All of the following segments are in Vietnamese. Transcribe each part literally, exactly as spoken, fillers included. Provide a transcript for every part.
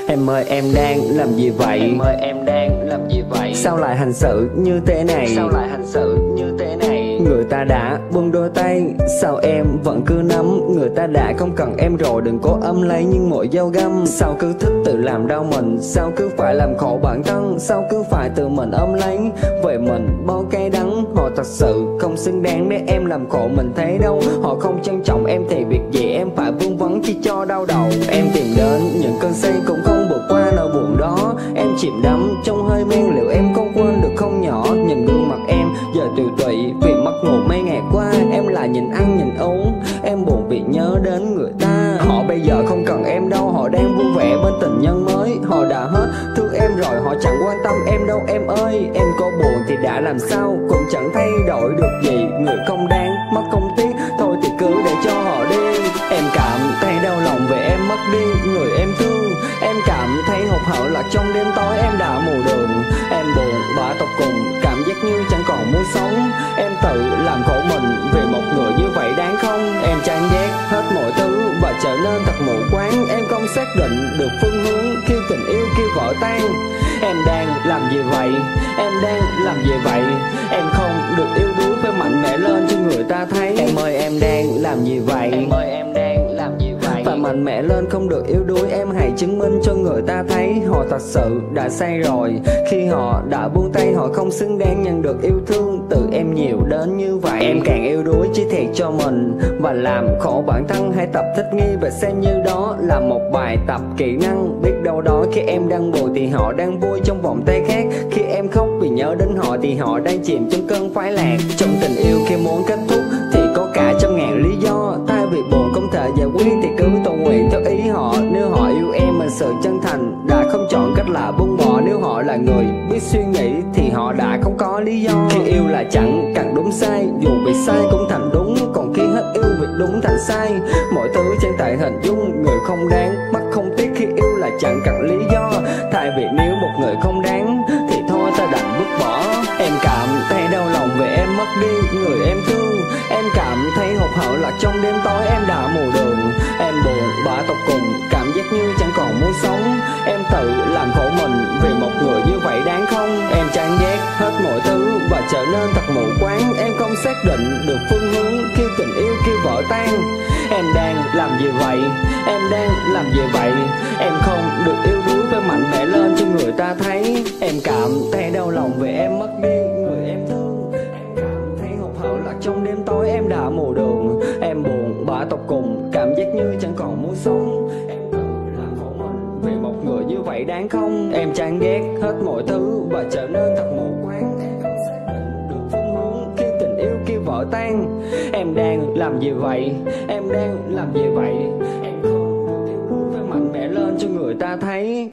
Em ơi em đang làm gì vậy? Em ơi em đang làm gì vậy? Sao lại hành xử như thế này? Sao lại hành xử như thế này? Người ta đã buông đôi tay, sao em vẫn cứ nắm? Người ta đã không cần em rồi, đừng cố ấm lấy những mỗi dao găm. Sao cứ thích tự làm đau mình? Sao cứ phải làm khổ bản thân? Sao cứ phải tự mình ôm lấy vậy mình bao cay đắng? Họ thật sự không xứng đáng để em làm khổ mình thấy đâu. Họ không trân trọng em thì việc gì em phải vương vấn chỉ cho đau đầu. Em tìm đến những cơn say cũng không vượt qua nỗi buồn đó. Em chìm đắm trong hơi men, liệu em không quên được không nhỏ? Nhìn gương mặt em giờ tiều tụy vì mất ngủ mấy ngày qua. Em lại nhìn ăn nhìn uống, em buồn vì nhớ đến người ta. Họ bây giờ không cần em đâu, họ đang vui vẻ bên tình nhân mới. Họ đã hết thương em rồi, họ chẳng quan tâm em đâu em ơi. Em có buồn thì đã làm sao, cũng chẳng thay đổi được gì. Người không đáng mất không tiếc, thôi thì cứ để cho họ đi. Em cảm thấy đau lòng về em mất đi người em thương. Em cảm thấy hụt hẫng là trong đêm tối em đã mù đường. Em buồn bã tột cùng, cảm giác như chẳng còn muốn sống. Em tự làm khổ mình vì một người như vậy đáng không? Em chán ghét hết mọi thứ và trở nên thật mù quáng. Em không xác định được phương hướng khi tình yêu kia vỡ tan. Em đang làm gì vậy? Em đang làm gì vậy? Em không được yêu đuối, phải mạnh mẽ lên cho người ta thấy. Em ơi em đang làm gì vậy? Em ơi em đang làm gì vậy? Phải mạnh mẽ lên, không được yếu đuối. Em hãy chứng minh cho người ta thấy họ thật sự đã sai rồi. Khi họ đã buông tay, họ không xứng đáng nhận được yêu thương từ em nhiều đến như vậy. Em càng yếu đuối chỉ thiệt cho mình và làm khổ bản thân. Hãy tập thích nghi và xem như đó là một bài tập kỹ năng. Biết đâu đó khi em đang buồn thì họ đang vui trong vòng tay khác. Khi em khóc vì nhớ đến họ thì họ đang chìm trong cơn khoái lạc. Trong tình yêu khi muốn kết thúc thì có cả trăm ngàn lý do. Thay vì buồn không thể giải quyết thì cứ cầu nguyện theo ý họ. Nếu họ yêu em mà sự chân thành đã không chọn cách là buông bỏ. Nếu họ là người biết suy nghĩ thì họ đã không có lý do. Khi yêu là chẳng cần đúng sai, dù bị sai cũng thành đúng. Còn khi hết yêu việc đúng thành sai, mọi thứ chẳng thể hình dung. Người không đáng mất không tiếc, khi yêu là chẳng cần lý do. Thay vì nếu một người không đáng thì thôi ta đành vứt bỏ. Em cảm thấy đau lòng về em mất đi người em thương. Em cảm thấy hụt hẫng là trong đêm tối em đã mù đường. Em buồn bã tột cùng, cảm giác như chẳng còn muốn sống. Em tự làm khổ mình vì một người như vậy đáng không? Em chán ghét hết mọi thứ và trở nên thật mù quáng. Em không xác định được phương hướng khi tình yêu kia vỡ tan. Em đang làm gì vậy? Em đang làm gì vậy? Em không được yêu đuối, phải mạnh mẽ lên cho người ta thấy. Em cảm thấy đau lòng về em mất đi người em thương. Em cảm thấy hụt hẫng là trong đêm tối em đã mù đường. Em buồn bã tột cùng, cảm giác như chẳng còn muốn sống. Em tự làm khổ mình vì một người như vậy đáng không? Em chán ghét hết mọi thứ và trở nên thật mù quáng. Em không xác định được phương hướng khi tình yêu kia vỡ tan. Em đang làm gì vậy? Em đang làm gì vậy? Em không được yêu đuối, phải mạnh mẽ lên cho người ta thấy.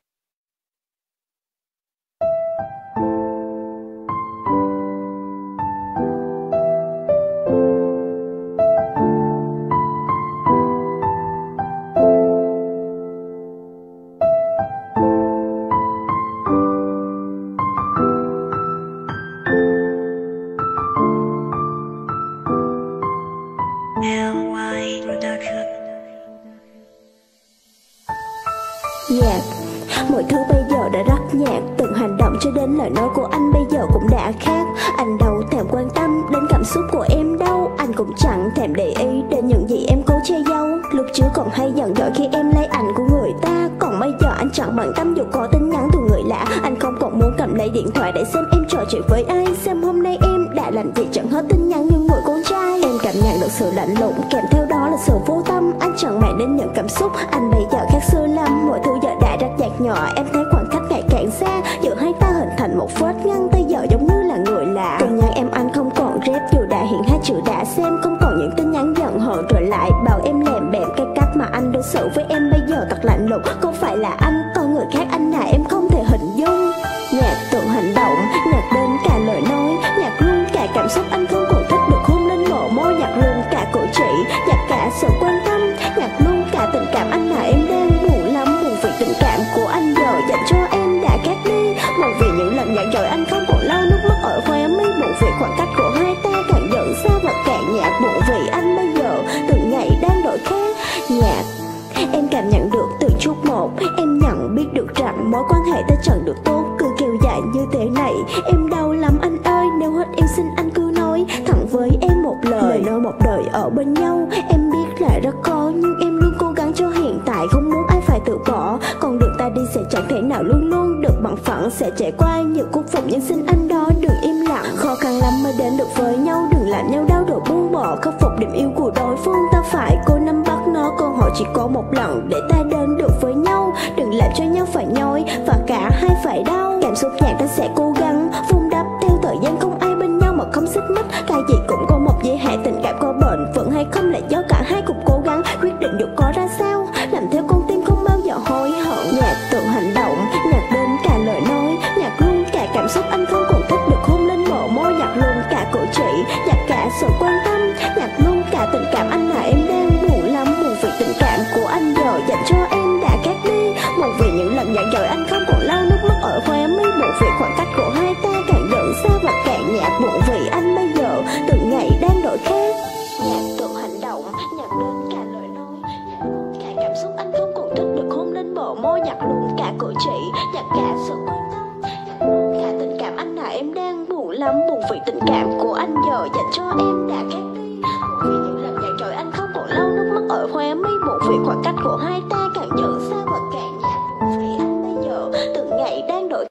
Nhạc, mọi thứ bây giờ đã rất nhạt. Từng hành động cho đến lời nói của anh bây giờ cũng đã khác. Anh đâu thèm quan tâm đến cảm xúc của em đâu. Anh cũng chẳng thèm để ý đến những gì em cố che giấu. Lúc trước còn hay giận dỗi khi em lấy ảnh của người ta. Còn bây giờ anh chẳng bận tâm dù có tin nhắn từ người lạ. Anh không còn muốn cầm lấy điện thoại để xem em trò chuyện với ai. Xem hôm nay em đã làm gì chẳng hết tin nhắn như người con trai. Em cảm nhận được sự lạnh lùng, kèm theo đó là sự vô tâm. Anh chẳng màng đến những cảm xúc, anh bây giờ khác xưa lắm. Mọi thứ giờ đã rất nhạt nhòa, em thấy khoảng cách ngày càng xa. Giữa hai ta hình thành một vết ngăn, bây giờ giống như là người lạ. Tin nhắn em anh không còn rep dù đã hiện hai chữ đã xem. Không còn những tin nhắn giận hờn rồi lại bảo em lèm bèm. Cái cách mà anh đối xử với em bây giờ thật lạnh lùng. Không phải là anh, con người khác anh là em không thể hình dung. Nhạc từng hành động, nhạc đến cả lời nói, nhạc luôn cả cảm xúc anh không còn thích được hôn lên mộ môi. Nhạc luôn cả cử chỉ, nhạc cả sự quan tâm, nhạc luôn cả tình cảm anh là em đang buồn lắm. Buồn vì tình cảm của anh giờ dành cho em đã khác đi. Buồn vì những lần nhạt rồi anh không còn lau nước mắt ở khóe mi. Buồn vì khoảng cách của hai ta càng dần xa và càng nhạt. Buồn vì anh bây giờ từng ngày đang đổi khác. Nhạc, em cảm nhận được từ chút một em nhận biết được rằng mối quan hệ ta chẳng được tốt, cứ kéo dài như thế này em đau lắm anh ơi. Nếu hết yêu xin anh cứ nói thẳng với em một lời, lời nói một đời ở bên nhau. Em biết là rất khó nhưng em luôn cố gắng cho hiện tại, không muốn ai phải từ bỏ. Con đường ta đi sẽ chẳng thể nào luôn luôn được bằng phẳng, sẽ trải qua nhiều khúc phục nhưng xin anh đó đừng im lặng. Khó khăn lắm mới đến được với nhau, đừng làm nhau đau đầu buông bỏ. Khắc phục điểm yêu của đối phương ta phải cố nắm bắt nó, cơ hội chỉ có một lần để ta đến được với nhau. Đừng làm cho nhau phải nhói và cả hai phải đau. Cảm xúc nhạc ta sẽ cố gắng vun đắp theo thời gian, không ai bên nhau mà không xích mích. Cái gì cũng có một giới hạn, tình cảm có bền vững hay không là do cả hai cùng cố gắng quyết định được có ra sao. Làm theo con tim không bao giờ hối hận. Nhạc tự hành động, nhạc đến cả lời nói, nhạc luôn cả cảm xúc anh không còn thích được hôn lên bờ môi. Nhạc luôn cả cử chỉ, nhạc cả sự quan tâm, nhạc luôn cả tình cảm anh là em đang buồn lắm. Buồn vì tình cảm của anh giờ dành cho em đã cát đi, buồn vì những lần nhạt nhẽo anh không còn lau nước mắt ở khóe mi, buồn vì khoảng cách của hai ta càng dần xa và càng nhạt, buồn vì anh bây giờ từng ngày đang đổi khác. Nhạc tự hành động, nhạc đến cả lời nói, nhạc luôn cả cảm xúc anh không còn thích được hôn lên bờ môi. Nhạc luôn cả cử chỉ, nhạc cả sự quan tâm, nhạc luôn cả tình cảm anh là em đang buồn lắm. Buồn vì tình cảm của anh giờ dành cho em đã cát đi, buồn vì những lần nhạt nhẽo anh không còn lau nước mắt ở khóe mi, buồn vì khoảng cách của hai ta càng dần xa và càng nhạt, buồn vì anh bây giờ từng ngày đang đổi.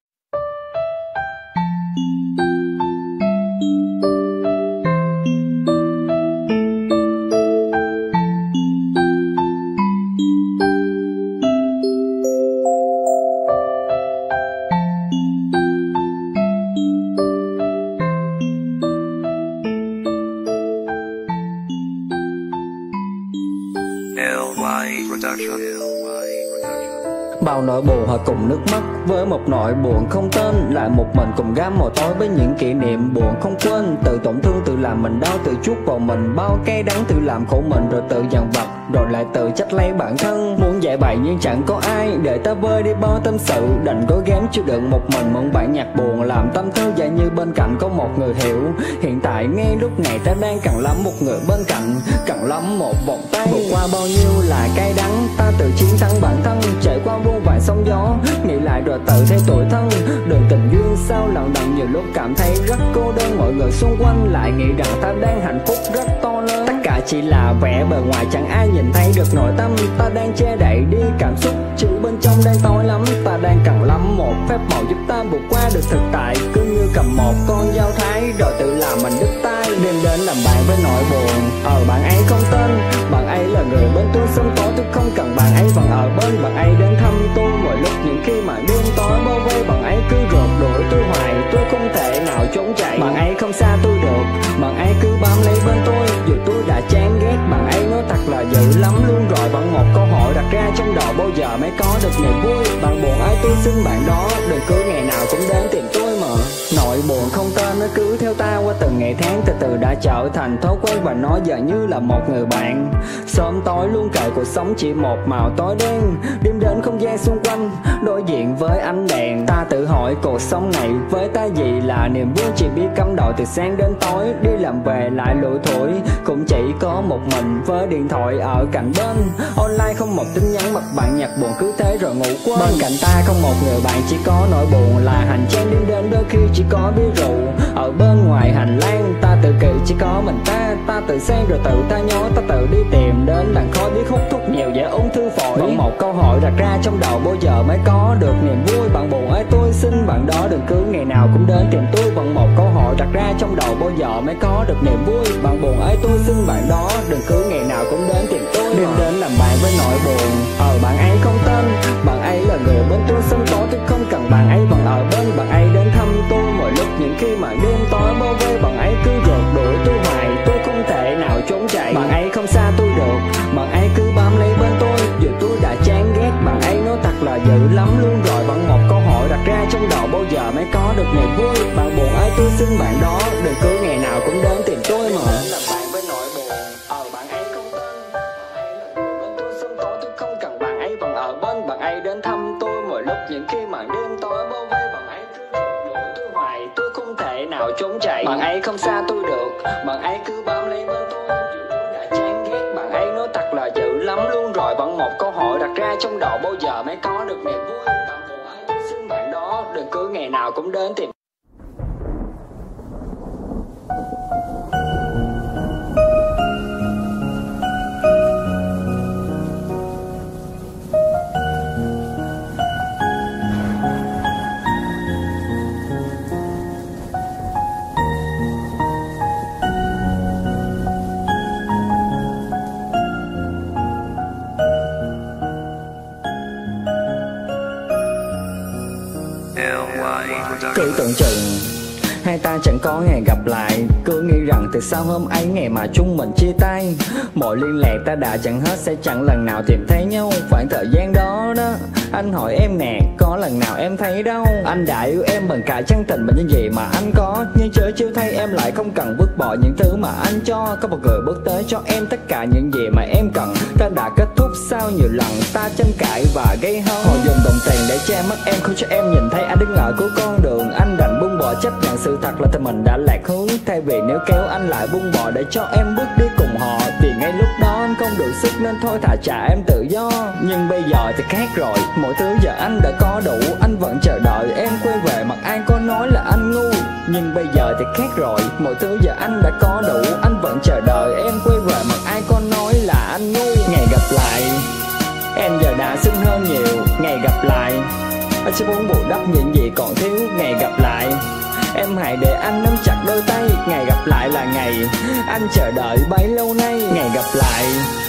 Bao nỗi buồn hòa cùng nước mắt với một nỗi buồn không tên, lại một mình cùng gắm màu tối với những kỷ niệm buồn không quên. Tự tổn thương, tự làm mình đau, tự chuốc vào mình bao cay đắng, tự làm khổ mình rồi tự dằn vặt, rồi lại tự trách lấy bản thân. Muốn giải bày nhưng chẳng có ai để ta vơi đi bao tâm sự, đành cố gắng chịu đựng một mình mượn bản nhạc buồn làm tâm thư dài như bên cạnh có một người hiểu. Hiện tại ngay lúc này ta đang cần lắm một người bên cạnh, cần lắm một vòng tay. Vượt qua bao nhiêu là cay đắng, ta tự chiến thắng bản thân, trải qua vô vàn sóng gió, nghĩ lại rồi tự thấy tủi thân. Đường tình duyên sao lần đận, nhiều lúc cảm thấy rất cô đơn. Mọi người xung quanh lại nghĩ rằng ta đang hạnh phúc rất to lớn, tất cả chỉ là vẻ bề ngoài, chẳng ai nhìn thấy được nội tâm. Ta đang che đậy đi cảm xúc, chứ bên trong đang tối lắm. Ta đang cần lắm một phép màu giúp ta vượt qua được thực tại, cứ như cầm một con dao thái rồi tự làm mình đứt tay. Đêm đến làm bạn với nỗi buồn, ờ bạn ấy không tên, bạn ấy là người bên tôi sống tối, tôi không cần bạn ấy vẫn ở bên. Bạn ấy đến thăm tôi mỗi lúc những khi mà đêm tối bao vây, bạn ấy cứ rượt đuổi tôi hoài, tôi không thể nào trốn chạy. Bạn ấy không xa tôi được, bạn ấy cứ bám lấy bên tôi, dù tôi đã chán ghét. Bạn ấy nói thật là dữ lắm luôn rồi, vẫn một câu hỏi đặt ra trong đầu, bao giờ mới có được niềm vui. Bạn buồn ấy tôi xin bạn đó, đừng cứ ngày nào cũng đến tìm tôi mà. Nỗi buồn không tên nó cứ theo ta qua từng ngày tháng, từ từ đã trở thành thói quen và nó giờ như là một người bạn. Sớm tối luôn kể cuộc sống chỉ một màu tối đen, đêm đến không gian xung quanh đối diện với ánh đèn. Ta tự hỏi cuộc sống này với ta gì là niềm vui, chỉ biết cắm đầu từ sáng đến tối, đi làm về lại lủi thủi, cũng chỉ có một mình với điện thoại ở cạnh bên. Online không một tin nhắn, bật bạn nhạc buồn cứ thế rồi ngủ quên. Bên cạnh ta không một người bạn, chỉ có nỗi buồn là hành trang đêm đến, đôi khi chỉ có bia rượu ở bên ngoài hành lang. Ta tự kỷ chỉ có mình ta, ta tự say rồi tự ta nhói, ta tự đi tìm đến đàn khói biết hút thuốc nhiều dễ ung thư phổi. Vẫn một câu hỏi đặt ra trong đầu, bao giờ mới có được niềm vui. Bạn buồn ấy tôi xin bạn đó, đừng cứ ngày nào cũng đến tìm tôi. Vẫn một câu hỏi đặt ra trong đầu, bao giờ mới có được niềm vui. Bạn buồn ấy tôi xin bạn đó, đừng cứ ngày nào cũng đến tìm tôi. Đêm đến làm bạn với nỗi buồn, ờ bạn ấy không tên, bạn ấy là người bên tôi sống tối, tôi không cần bạn ấy vẫn ở bên. Bạn ấy đến thăm tôi mỗi lúc những khi mà đêm tối bao vây, bạn ấy cứ rượt đuổi tôi hoài, tôi không thể nào trốn chạy. Bạn ấy không xa tôi được, bạn ấy cứ bám lấy bên tôi, dù tôi đã chán ghét. Bạn ấy nói thật là dữ lắm luôn rồi, vẫn một câu hỏi đặt ra trong đầu, bao giờ mới có được niềm vui. Bạn buồn ấy tôi xin bạn đó, đừng cứ ngày nào cũng đến tìm tôi mà. Làm bạn với nỗi buồn, ờ bạn ấy không tên, bên tôi sống tối, tôi không cần bạn ấy vẫn ở bên. Bạn ấy đến thăm tôi mỗi lúc những khi mà đêm tối bao vây, bạn ấy cứ đuổi tôi hoài, tôi không thể nào trốn chạy. Bạn ấy không xa tôi được, bạn ấy cứ bám lấy bên tôi, dù tôi đã chán ghét. Bạn ấy nói thật là dữ lắm luôn rồi, vẫn một câu hỏi hỏi đặt ra trong đầu, bao giờ mới có được niềm vui tạm thời ấy. Xin bạn đó đừng cứ ngày nào cũng đến tìm. Cứ tưởng chừng hai ta chẳng có ngày gặp lại, cứ nghĩ rằng từ sau hôm ấy ngày mà chúng mình chia tay, mọi liên lạc ta đã chẳng hết, sẽ chẳng lần nào tìm thấy nhau. Khoảng thời gian đó đó, anh hỏi em nè, có lần nào em thấy đâu. Anh đã yêu em bằng cả chân tình và những gì mà anh có, nhưng chớ chưa thấy em lại không cần vứt bỏ những thứ mà anh cho. Có một người bước tới cho em tất cả những gì mà em cần. Ta đã kết thúc sau nhiều lần ta tranh cãi và gây hấn. Họ dùng đồng tiền để che mắt em, không cho em nhìn thấy anh đứng ở cuối con đường. Anh đành buông bỏ, chấp nhận sự thật là tụi mình đã lạc hướng. Thay vì nếu kéo anh lại buông bỏ để cho em bước đi cùng họ, vì ngay lúc đó anh không đủ sức nên thôi thả trả em tự do. Nhưng bây giờ thì khác rồi, mọi thứ giờ anh đã có đủ. Anh vẫn chờ đợi em quay về, mặc ai có nói là anh ngu. Nhưng bây giờ thì khác rồi, mọi thứ giờ anh đã có đủ. Anh vẫn chờ đợi em quay về, mặc ai có nói là anh ngu. Ngày gặp lại em giờ đã xinh hơn nhiều. Ngày gặp lại anh sẽ muốn bù đắp những gì còn thiếu. Ngày gặp lại em hãy để anh nắm chặt đôi tay. Ngày gặp lại là ngày anh chờ đợi bấy lâu nay. Ngày gặp lại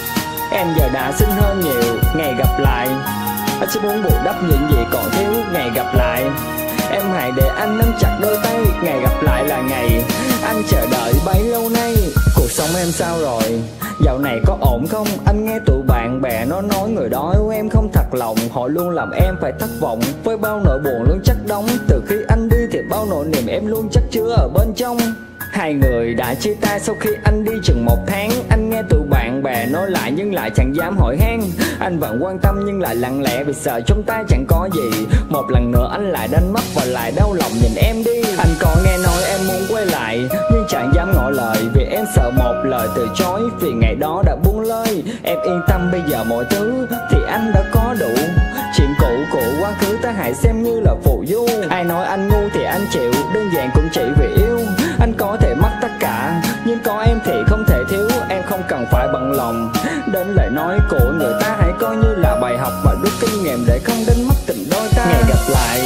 em giờ đã xinh hơn nhiều. Ngày gặp lại anh sẽ muốn bù đắp những gì còn thiếu. Ngày gặp lại em hãy để anh nắm chặt đôi tay. Ngày gặp lại là ngày anh chờ đợi bấy lâu nay. Cuộc sống em sao rồi, dạo này có ổn không? Anh nghe tụi bạn bè nó nói người đó yêu em không thật lòng. Họ luôn làm em phải thất vọng, với bao nỗi buồn luôn chất đóng. Từ khi anh đi thì bao nỗi niềm em luôn chất chứa ở bên trong. Hai người đã chia tay sau khi anh đi chừng một tháng. Anh nghe tụi bạn bè nói lại nhưng lại chẳng dám hỏi han. Anh vẫn quan tâm nhưng lại lặng lẽ vì sợ trong tay chẳng có gì. Một lần nữa anh lại đánh mất và lại đau lòng nhìn em đi. Anh có nghe nói em muốn quay lại nhưng chẳng dám ngỏ lời, vì em sợ một lời từ chối. Vì ngày đó đã buông lơi. Em yên tâm, bây giờ mọi thứ thì anh đã có đủ. Chuyện cũ cũ quá khứ ta hãy xem như là phù du. Ai nói anh ngu thì anh chịu, đơn giản cũng chỉ vì yêu. Anh có thể mất tất cả nhưng có em thì không thể thiếu. Em không cần phải bận lòng đến lời nói của người ta, hãy coi như là bài học và rút kinh nghiệm để không đánh mất tình đôi ta. Ngày gặp lại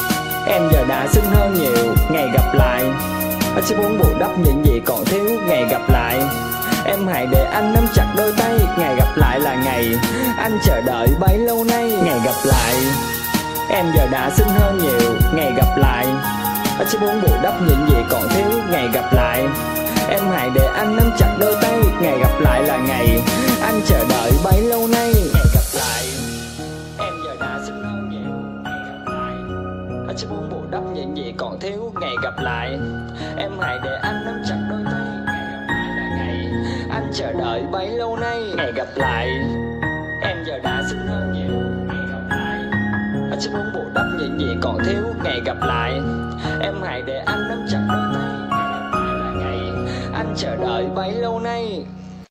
em giờ đã xinh hơn nhiều. Ngày gặp lại anh sẽ muốn bù đắp những gì còn thiếu. Ngày gặp lại em hãy để anh nắm chặt đôi tay. Ngày gặp lại là ngày anh chờ đợi bấy lâu nay. Ngày gặp lại em giờ đã xinh hơn nhiều. Ngày gặp lại anh sẽ muốn bù đắp những gì còn thiếu. Ngày gặp lại em hãy để anh nắm chặt đôi tay. Ngày gặp lại là ngày anh chờ đợi bấy lâu nay. Ngày gặp lại em giờ đã xinh hơn nhiều. Ngày gặp lại anh sẽ muốn bù đắp những gì còn thiếu. Ngày gặp lại em hãy để anh nắm chặt đôi tay. Ngày gặp lại là ngày anh chờ đợi bấy lâu nay. Ngày gặp lại em giờ đã xinh hơn nhiều. Ngày gặp lại anh sẽ muốn bù đắp những gì còn thiếu. Ngày gặp lại em hãy để anh nắm chặt đôi tay. Ngày gặp lại là ngày anh chờ đợi bấy lâu nay.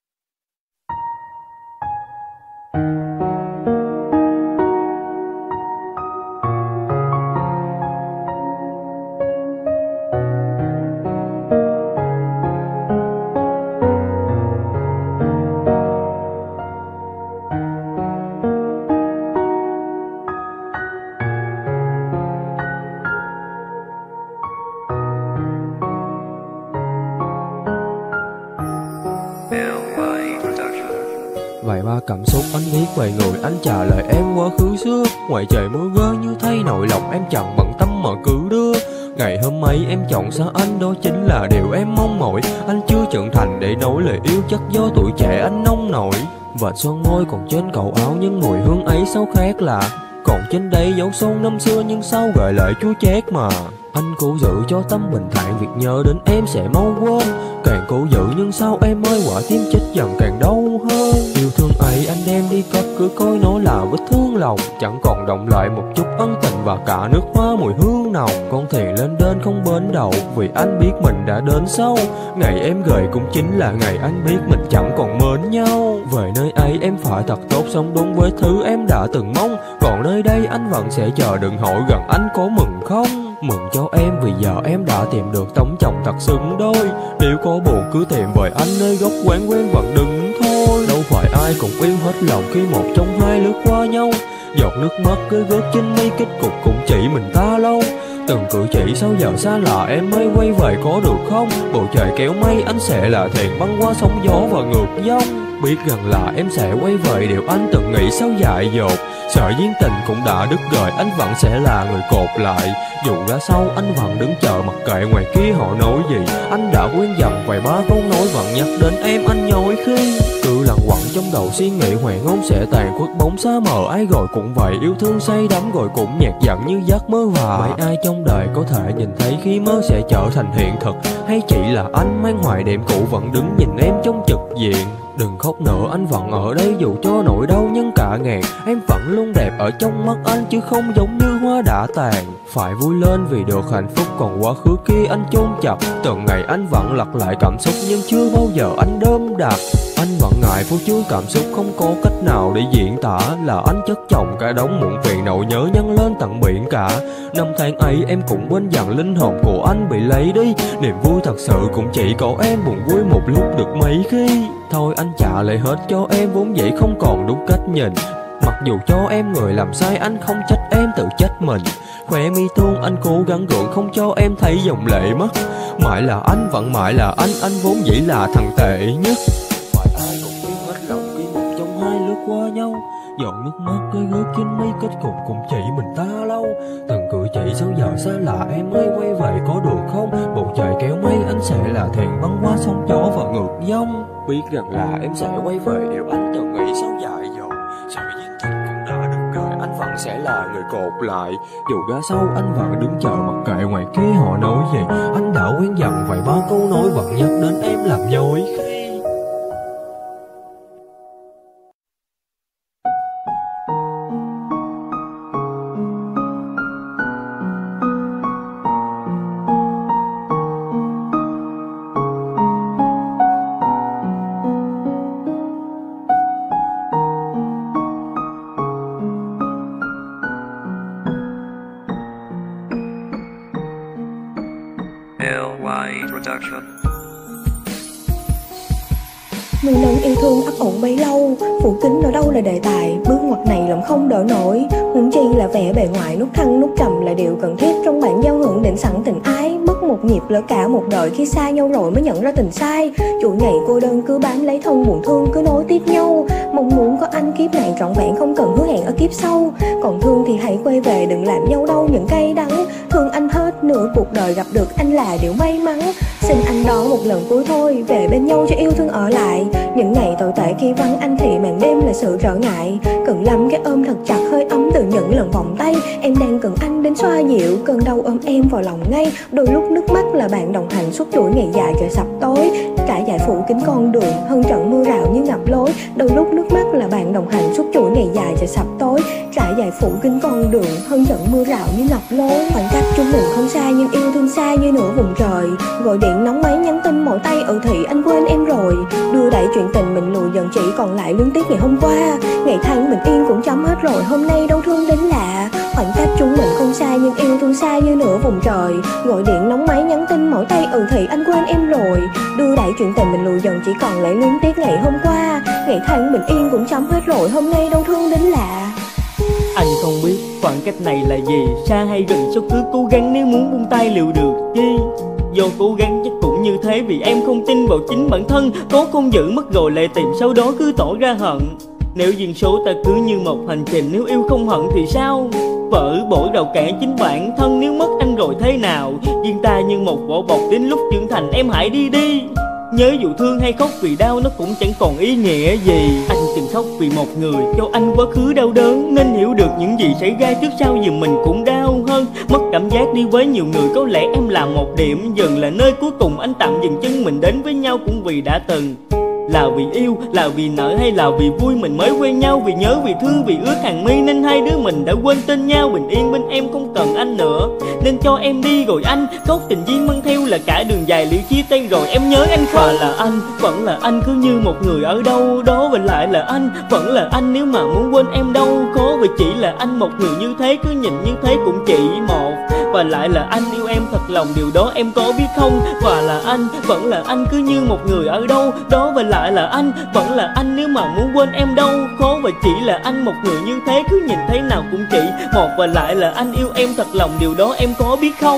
Vài ba cảm xúc anh viết về người anh trả lời em quá khứ xưa. Ngoài trời mưa rơi như thay nội lòng em chẳng bận tâm mà cứ đưa. Ngày hôm ấy em chọn xa anh, đó chính là điều em mong mỏi. Anh chưa trưởng thành để nói lời yêu, chắc do tuổi trẻ anh nông nổi. Vệt son môi còn trên cầu áo nhưng mùi hương ấy sao khác lạ. Còn trên đây dấu son năm xưa nhưng sao gợi lại chua chát mà. Anh cố giữ cho tâm bình thản, việc nhớ đến em sẽ mau quên. Càng cố giữ nhưng sao em ơi, quả tim chết dần càng đau hơn. Yêu thương ấy anh đem đi cất, cứ coi nó là vết thương lòng. Chẳng còn động lại một chút ân tình và cả nước hoa mùi hương nồng. Con thuyền lên đến không bến đầu, vì anh biết mình đã đến sâu. Ngày em gầy cũng chính là ngày anh biết mình chẳng còn mến nhau. Về nơi ấy em phải thật tốt, sống đúng với thứ em đã từng mong. Còn nơi đây anh vẫn sẽ chờ, đừng hỏi gần anh có mừng không. Mừng cho em vì giờ em đã tìm được tấm chồng thật xứng đôi. Nếu có buồn cứ tìm về anh, nơi góc quán quen vẫn đừng thôi. Đâu phải ai cũng yêu hết lòng khi một trong hai lướt qua nhau. Giọt nước mắt cứ gớt trên mi, kết cục cũng chỉ mình ta lâu. Từng cử chỉ sau giờ xa lạ em mới quay về có được không? Bầu trời kéo mây anh sẽ là thuyền băng qua sóng gió và ngược dòng. Biết rằng là em sẽ quay về điều anh từng nghĩ sau dại dột. Sợi duyên tình cũng đã đứt rời, anh vẫn sẽ là người cột lại. Dù ra sau anh vẫn đứng chờ mặc kệ ngoài kia họ nói gì. Anh đã quên dần vài ba câu nói vẫn nhắc đến em anh nhói khi cứ lặng quẩn trong đầu suy nghĩ hoàng hôn sẽ tàn khuất bóng xa mờ. Ai rồi cũng vậy, yêu thương say đắm rồi cũng nhạt dần như giấc mơ. Và mấy ai trong đời có thể nhìn thấy khi mơ sẽ trở thành hiện thực, hay chỉ là anh mang hoài niệm cũ vẫn đứng nhìn em trong trực diện. Đừng khóc nữa, anh vẫn ở đây dù cho nỗi đau nhân cả ngàn. Em vẫn luôn đẹp ở trong mắt anh chứ không giống như hoa đã tàn. Phải vui lên vì được hạnh phúc, còn quá khứ kia anh chôn chặt. Từng ngày anh vẫn lặp lại cảm xúc nhưng chưa bao giờ anh đơm đặt. Anh vẫn ngại phô trương cảm xúc không có cách nào để diễn tả. Là anh chất chồng cả đống muộn phiền, nỗi nhớ nhân lên tận biển cả. Năm tháng ấy em cũng quên dần linh hồn của anh bị lấy đi. Niềm vui thật sự cũng chỉ có em buồn vui một lúc được mấy khi. Thôi anh trả lại hết cho em vốn dĩ không còn đúng cách nhìn. Mặc dù cho em người làm sai anh không trách em tự trách mình. Khỏe mi thương anh cố gắng gượng không cho em thấy dòng lệ mất. Mãi là anh vẫn mãi là anh, anh vốn dĩ là thằng tệ nhất. Phải ai cũng biết hết lòng khi một trong hai lướt qua nhau. Giọt nước mắt rơi rớt trên mi, kết cục cũng chỉ mình ta lâu. Từng cử chỉ sau giờ xa lạ em mới quay về có được không? Bầu trời kéo mây anh sẽ là thuyền băng qua sóng gió và ngược dòng. Biết rằng là em sẽ quay về điều anh từng nghĩ sau dại dột. Sợi duyên tình cũng đã đứt rời, anh vẫn sẽ là người cột lại. Dù ra sau anh vẫn đứng chờ mặc kệ ngoài kia họ nói gì. Anh đã quen dần vài ba câu nói vẫn nhắc đến em làm nhói khi. Mười năm yêu thương ấp ủ bấy lâu, phủ kính ở đâu là đề tài, bước ngoặt này lòng không đỡ nổi. Huống chi là vẻ bề ngoài nút thăng nút trầm là điều cần thiết trong bản giao hưởng định sẵn tình ái. Mất một nhịp lỡ cả một đời, khi xa nhau rồi mới nhận ra tình sai. Chuỗi ngày cô đơn cứ bám lấy thân buồn thương cứ nối tiếp nhau. Mong muốn có anh kiếp này trọn vẹn không cần hứa hẹn ở kiếp sau. Còn thương thì hãy quay về đừng làm nhau đau những cay đắng. Thương anh hết nửa cuộc đời gặp được anh là điều may mắn. Xin anh đó một lần cuối thôi, về bên nhau cho yêu thương ở lại. Những ngày tồi tệ khi vắng anh thì màn đêm là sự trở ngại. Cần lắm cái ôm thật chặt hơi ấm từ những lần vòng tay. Em đang cần anh đến xoa dịu cơn đau ôm em vào lòng ngay. Đôi lúc nước mắt là bạn đồng hành suốt chuỗi ngày dài trời sập tối. Trải dài phủ kín con đường hơn trận mưa rào như ngập lối. Đôi lúc nước mắt là bạn đồng hành suốt chuỗi ngày dài trời sập tối. Trải dài phủ kín con đường hơn trận mưa rào như ngập lối. Khoảng cách chúng mình không xa nhưng yêu thương xa như nửa vùng trời. Gọi điện nóng máy nhắn tin mỏi tay ừ thì anh quên em rồi. Đưa đẩy chuyện tình mình lùi dần chỉ còn lại luyến tiếc ngày hôm qua. Ngày tháng bình yên cũng chấm hết rồi, hôm nay đau thương đến lạ. Khoảng cách chúng mình không xa nhưng yêu thương xa như nửa vùng trời. Gọi điện nóng máy nhắn tin mỏi tay ừ thì anh quên em rồi. Đưa đẩy chuyện tình mình lùi dần chỉ còn lại luyến tiếc ngày hôm qua. Ngày tháng bình yên cũng chấm hết rồi, hôm nay đau thương đến lạ. Anh không biết khoảng cách này là gì, xa hay gần sao cứ cố gắng nếu muốn buông tay liệu được chi. Do cố gắng chắc cũng như thế vì em không tin vào chính bản thân. Cố không giữ mất rồi lại tìm sau đó cứ tỏ ra hận. Nếu duyên số ta cứ như một hành trình, nếu yêu không hận thì sao? Vỡ bổ đầu cả chính bản thân, nếu mất anh rồi thế nào? Duyên ta như một vỏ bọc, đến lúc trưởng thành em hãy đi đi. Nhớ dù thương hay khóc vì đau nó cũng chẳng còn ý nghĩa gì. Anh từng khóc vì một người cho anh quá khứ đau đớn, nên hiểu được những gì xảy ra trước sau giờ mình cũng đau hơn. Mất cảm giác đi với nhiều người, có lẽ em là một điểm dừng, là nơi cuối cùng anh tạm dừng chân mình đến với nhau cũng vì đã từng Là vì yêu, là vì nợ hay là vì vui mình mới quen nhau? Vì nhớ, vì thương, vì ước hàng mi nên hai đứa mình đã quên tên nhau. Bình yên bên em không cần anh nữa nên cho em đi rồi anh. Có tình duyên mang theo là cả đường dài liệu chia tay rồi em nhớ anh không? Và là anh, vẫn là anh cứ như một người ở đâu đó. Và lại là anh, vẫn là anh nếu mà muốn quên em đâu khó. Vì chỉ là anh một người như thế, cứ nhìn như thế cũng chỉ một. Và lại là anh yêu em thật lòng, điều đó em có biết không? Và là anh, vẫn là anh cứ như một người ở đâu đó. Và lại là anh, vẫn là anh nếu mà muốn quên em đâu khó. Và chỉ là anh một người như thế, cứ nhìn thấy nào cũng chỉ một. Và lại là anh yêu em thật lòng, điều đó em có biết không?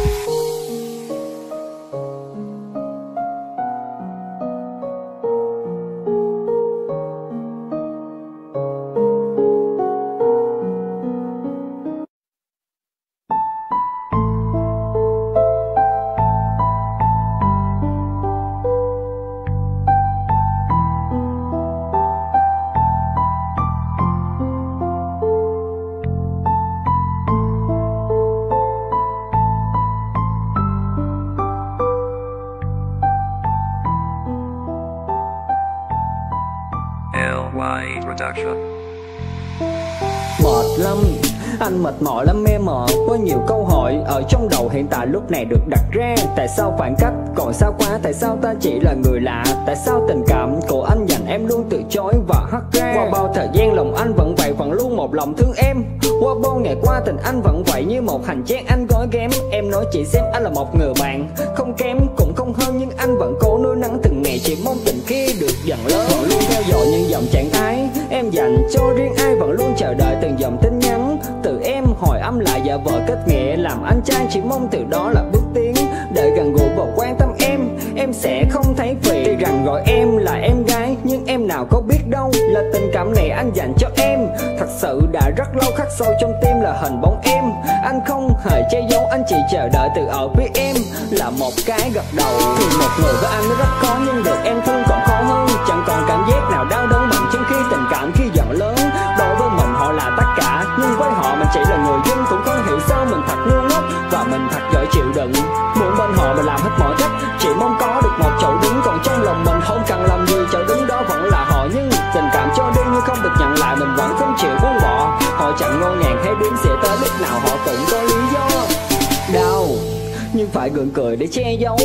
Mệt lắm, anh mệt mỏi lắm em ạ. Có nhiều câu hỏi ở trong đầu hiện tại lúc này được đặt ra. Tại sao khoảng cách còn xa quá? Tại sao ta chỉ là người lạ? Tại sao tình cảm của anh dành em luôn từ chối và hất ra? Qua bao thời gian lòng anh vẫn vậy, vẫn luôn một lòng thương em. Qua bao ngày qua tình anh vẫn vậy như một hành trang anh gói ghém. Em nói chị xem anh là một người bạn không kém cũng không hơn, nhưng anh vẫn cố nuôi nắng từng ngày. Chỉ mong tình kia được dần lớn, vẫn luôn theo dõi những dòng trạng thái em dành cho riêng ai. Vẫn luôn chờ đợi từng dòng tin nhắn từ em hồi âm lại giả vờ kết nghĩa làm anh trai. Chỉ mong từ đó là bước tiến để gần gũi và quan tâm em. Em sẽ không thấy phiền tuy rằng gọi em là em gái, nhưng em nào có biết đâu là tình cảm này anh dành cho em. Thật sự đã rất lâu khắc sâu trong tim là hình bóng em. Anh không hề che giấu, anh chỉ chờ đợi từ ở phía em là một cái gật đầu. Thì một người với anh nó rất khó, nhưng được em thương còn khó hơn. Chẳng còn cảm giác nào đau đớn bằng chứng khi tình cảm khi giận lớn. Đối với mình họ là tất cả, nhưng với họ mình chỉ là người dân. Cũng không hiểu sao mình thật ngu ngốc và mình thật giỏi chịu đựng. Muốn bên họ mình làm hết mọi cách, chỉ mong có được một chỗ đứng. Còn trong lòng mình không cần làm gì, chỗ đứng đó vẫn là họ. Nhưng tình cảm cho đi nhưng không được nhận lại, mình vẫn không chịu buông bỏ. Họ chẳng ngô ngàn hay đếm sẽ tới lúc nào họ cũng có lý do. Đau nhưng phải gượng cười để che giấu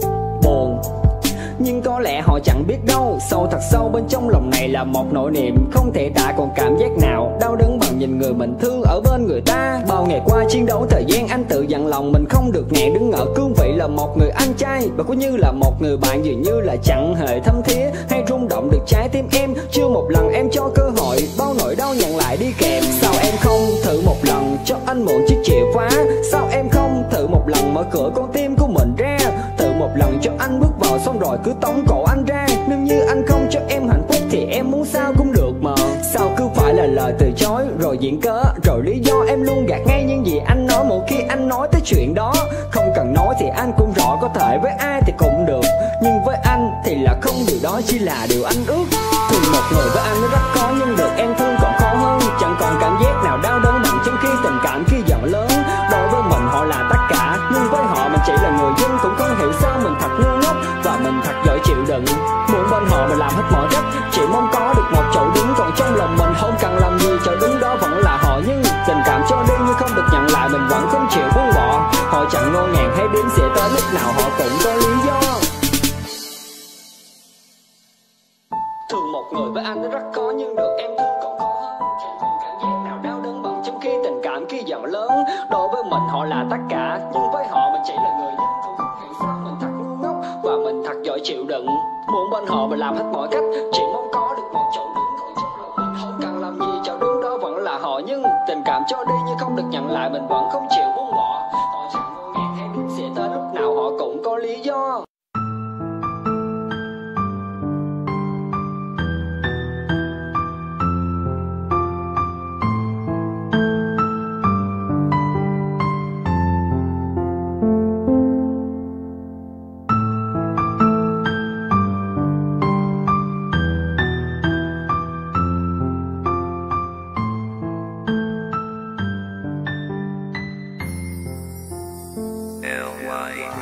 buồn, nhưng có lẽ họ chẳng biết đâu. Sâu thật sâu bên trong lòng này là một nỗi niềm không thể tả. Còn cảm giác nào đau đớn bằng nhìn người mình thương ở bên người ta. Bao ngày qua chiến đấu thời gian anh tự dặn lòng mình không được ngại đứng ở cương vị là một người anh trai. Và cũng như là một người bạn dường như là chẳng hề thấm thía hay rung động được trái tim em. Chưa một lần em cho cơ hội, bao nỗi đau nhận lại đi kèm. Sao em không thử một lần cho anh mượn chiếc chìa khóa? Sao em không thử một lần mở cửa con tim của mình ra? Thử một lần cho anh bước vào xong rồi cứ tống cổ anh ra. Nếu như anh không cho em hạnh phúc thì em muốn sao cũng được mà. Sao cứ phải là lời từ chối rồi diễn cớ rồi lý do em luôn gạt ngay những gì anh nói. Một khi anh nói tới chuyện đó không cần nói thì anh cũng rõ. Có thể với ai thì cũng được, nhưng với anh thì là không. Điều đó chỉ là điều anh ước. Thường một người với anh nó rất khó, nhưng được em thương còn khó hơn. Chẳng còn cảm giác nào đau đớn bằng chứng khi tình cảm khi giận lớn. Đối với mình họ là tất cả, nhưng với họ mình chỉ là người dân. Cũng không hiểu sao mình thật ngu ngốc và mình thật giỏi chịu đựng. Muốn bên họ mình làm hết mọi cách, chỉ mong có được một chỗ đứng. Còn trong lòng mình không cần làm gì, chỗ đứng đó vẫn là họ. Nhưng tình cảm cho đi nhưng không được nhận lại, mình vẫn không chịu buông bỏ. Họ chẳng ngô ngàn hay đếm sẽ tới lúc nào họ cũng có lý do. Thường một người với anh nó rất khó, nhưng được em thương còn khó hơn. Chẳng còn cảm giác nào đau đớn bằng chứng khi tình cảm khi giận lớn. Đối với mình họ là tất cả, nhưng với họ mình chỉ là người dân. Cũng không hiểu sao mình thật ngu ngốc và mình thật giỏi chịu đựng. Muốn bên họ mình làm hết mọi cách, chỉ mong có được một chỗ đứng. Còn trong lòng mình không cần làm gì, chỗ đứng đó vẫn là họ. Nhưng tình cảm cho đi nhưng không được nhận lại, mình vẫn không chịu buông bỏ. Họ chẳng ngô ngàn hay đếm sẽ tới lúc nào họ cũng có lý do.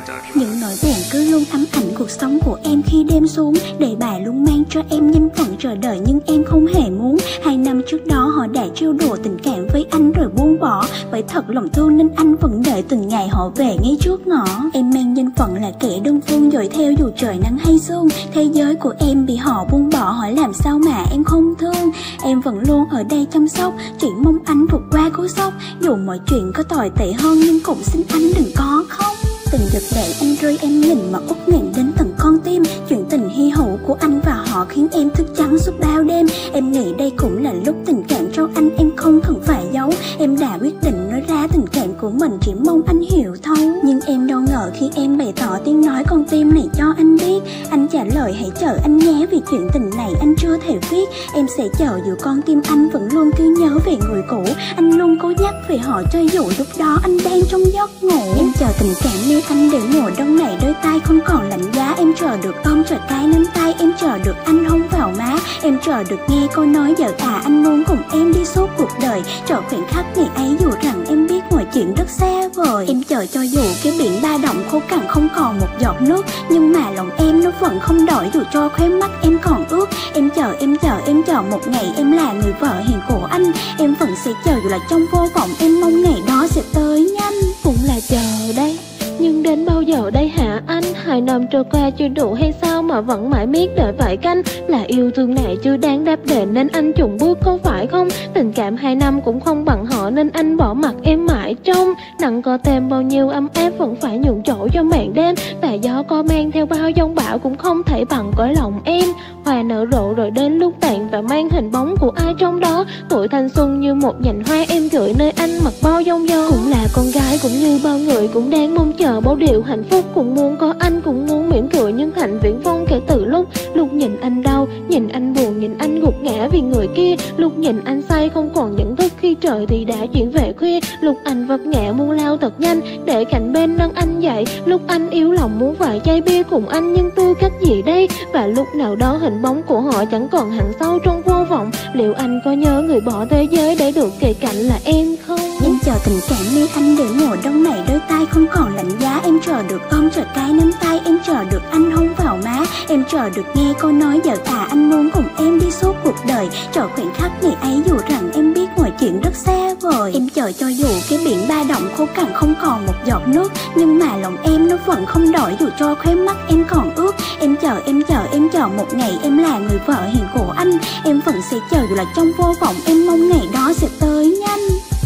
Những nỗi buồn cứ luôn ám ảnh cuộc sống của em khi đêm xuống. Để bài luôn mang cho em danh phận chờ đợi nhưng em không hề muốn. Hai năm trước đó họ đã trêu đùa tình cảm với anh rồi buông bỏ. Bởi thật lòng thương nên anh vẫn đợi từng ngày họ về ngay trước ngõ. Em mang danh phận là kẻ đơn phương dội theo dù trời nắng hay sương. Thế giới của em bị họ buông bỏ, hỏi làm sao mà em không thương. Em vẫn luôn ở đây chăm sóc, chỉ mong anh vượt qua cú sốc. Dù mọi chuyện có tồi tệ hơn nhưng cũng xin anh đừng có khóc. Từng giật để anh rơi em nhìn mà uất nghẹn đến từng con tim. Chuyện tình hy hữu của anh và họ khiến em thức trắng suốt bao đêm. Em nghĩ đây cũng là lúc tình cảm trong anh em không cần phải giấu. Em đã quyết định nói ra tình cảm của mình, chỉ mong anh hiểu thấu. Nhưng em đâu ngờ khi em bày tỏ tiếng nói con tim này cho anh biết, anh trả lời hãy chờ anh nhé, vì chuyện tình này anh chưa thể viết. Em sẽ chờ dù con tim anh vẫn luôn cứ nhớ về người cũ. Anh luôn cố nhắc về họ cho dù lúc đó anh đang trong giấc ngủ. Em chờ tình cảm như anh để mùa đông này đôi tay không còn lạnh giá. Em chờ được ôm chờ cái nắm tay, em chờ được anh hôn vào má. Em chờ được nghe câu nói giờ à anh muốn cùng em đi suốt cuộc đời. Chờ khoảnh khắc ngày ấy dù rằng em biết mọi chuyện rất xa vời. Em chờ cho dù cái biển ba động khô cằn không còn một giọt nước, nhưng mà lòng em nó vẫn không đổi dù cho khóe mắt em còn ướt. Em chờ em chờ em chờ một ngày em là người vợ hiền của anh. Em vẫn sẽ chờ dù là trong vô vọng, em mong ngày đó sẽ tới nhanh. Cũng là chờ đây, nhưng đến bao giờ đây hả anh? Hai năm trôi qua chưa đủ hay sao mà vẫn mãi miết đợi vài canh? Là yêu thương này chưa đáng đáp đền nên anh chùng bước có phải không? Tình cảm hai năm cũng không bằng họ nên anh bỏ mặt em mãi trong. Nặng có thêm bao nhiêu ấm áp vẫn phải nhường chỗ cho màn đêm. Và gió có mang theo bao giông bão cũng không thể bằng cõi lòng em. Hoa nở rộ rồi đến lúc tàn và mang hình bóng của ai trong đó. Tuổi thanh xuân như một nhành hoa em gửi nơi anh mặc bao giông gió. Cũng là con gái cũng như bao người cũng đang mong chờ bao điều hạnh phúc. Cũng muốn có anh cũng muốn mỉm cười nhưng hạnh viễn vông kể từ lúc Lúc nhìn anh đau, nhìn anh buồn, nhìn anh gục ngã vì người kia. Lúc nhìn anh say không còn nhận thức khi trời thì đã chuyển về khuya. Lúc anh vấp ngã muốn lao thật nhanh để cạnh bên nâng anh dậy. Lúc anh yếu lòng muốn vài chai bia cùng anh nhưng tư cách gì đây? Và lúc nào đó hình bóng của họ chẳng còn hằn sâu trong vô vọng. Liệu anh có nhớ người bỏ thế giới để được kề cạnh là em không? Em chờ tình cảm như anh để mùa đông này đôi tay không còn lạnh giá. Em chờ được ôm chờ cái nắm tay, em chờ được anh hôn vào má. Em chờ được nghe câu nói giờ à anh muốn cùng em đi suốt cuộc đời. Chờ khoảnh khắc ngày ấy dù rằng em biết mọi chuyện rất xa vời. Em chờ cho dù cái biển ba động khô cằn không còn một giọt nước, nhưng mà lòng em nó vẫn không đổi dù cho khóe mắt em còn ướt. Em chờ em chờ em chờ một ngày em là người vợ hiền của anh. Em vẫn sẽ chờ dù là trong vô vọng, em mong ngày đó sẽ tới nhanh.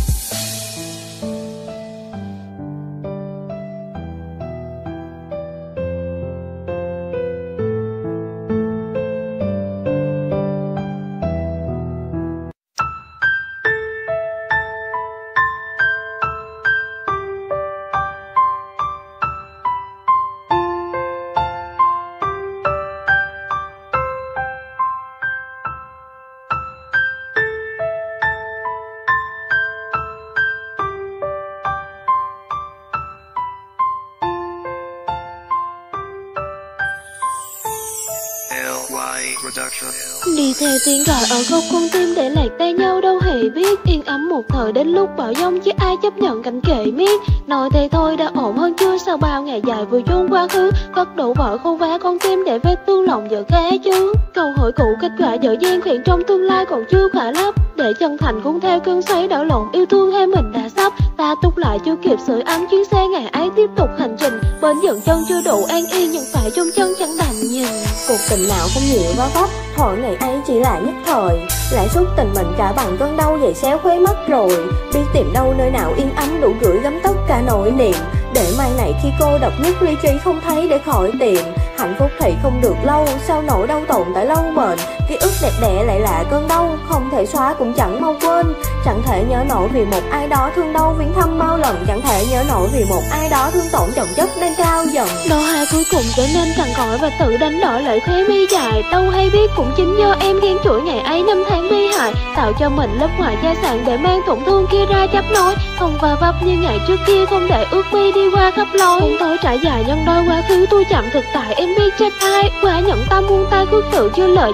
Đi theo tiếng gọi ở góc con tim để lạc tay nhau đâu hề biết. Yên ấm một thời đến lúc bão giông chứ ai chấp nhận cảnh kệ miết. Nói thế thôi đã ổn hơn chưa? Sau bao ngày dài vừa chôn quá khứ, cất đổ vợ khâu vá con tim để vết thương lòng giờ khá chứ. Câu hỏi cũ kết quả dở dang khuyển trong tương lai còn chưa khỏa lấp. Để chân thành cũng theo cơn xoáy đảo lộn yêu thương hai mình đã sắp. Ta túc lại chưa kịp sưởi ấm chuyến xe ngày ấy tiếp tục hành trình. Bên dừng chân chưa đủ an yên nhưng phải chung chân chẳng đành nhìn. Cuộc tình nào không nhiều va vấp, thôi ngày ấy chỉ là nhất thời. Lại suốt tình mình cả bằng cơn đau dày xéo khóe mắt rồi. Biết tìm đâu nơi nào yên ấm đủ gửi gắm tất cả nỗi niềm. Để mai này khi cô độc nhất ly trí không thấy để khỏi tìm. Hạnh phúc thì không được lâu, sao nỗi đau tồn tại lâu bền. Ký ức đẹp đẽ lại là cơn đau, không thể xóa cũng chẳng mau quên. Chẳng thể nhớ nổi vì một ai đó thương đau viễn thăm bao lần. Chẳng thể nhớ nổi vì một ai đó thương tổn chồng chất đang cao dần. Đó hai cuối cùng trở nên cằn cõi và tự đánh đổi lại khóe mi dài. Đâu hay biết cũng chính do em ghen chuỗi ngày ấy năm tháng bi hại, tạo cho mình lớp ngoài gia sản để mang tổn thương kia ra chấp nối. Không va vấp như ngày trước kia, không để ước mi đi qua khắp lối. Bóng tối trải dài nhân đôi quá khứ tôi chậm thực tại em biết trách ai. Quá nhận tâm buông tay khước tự chưa lời giải thích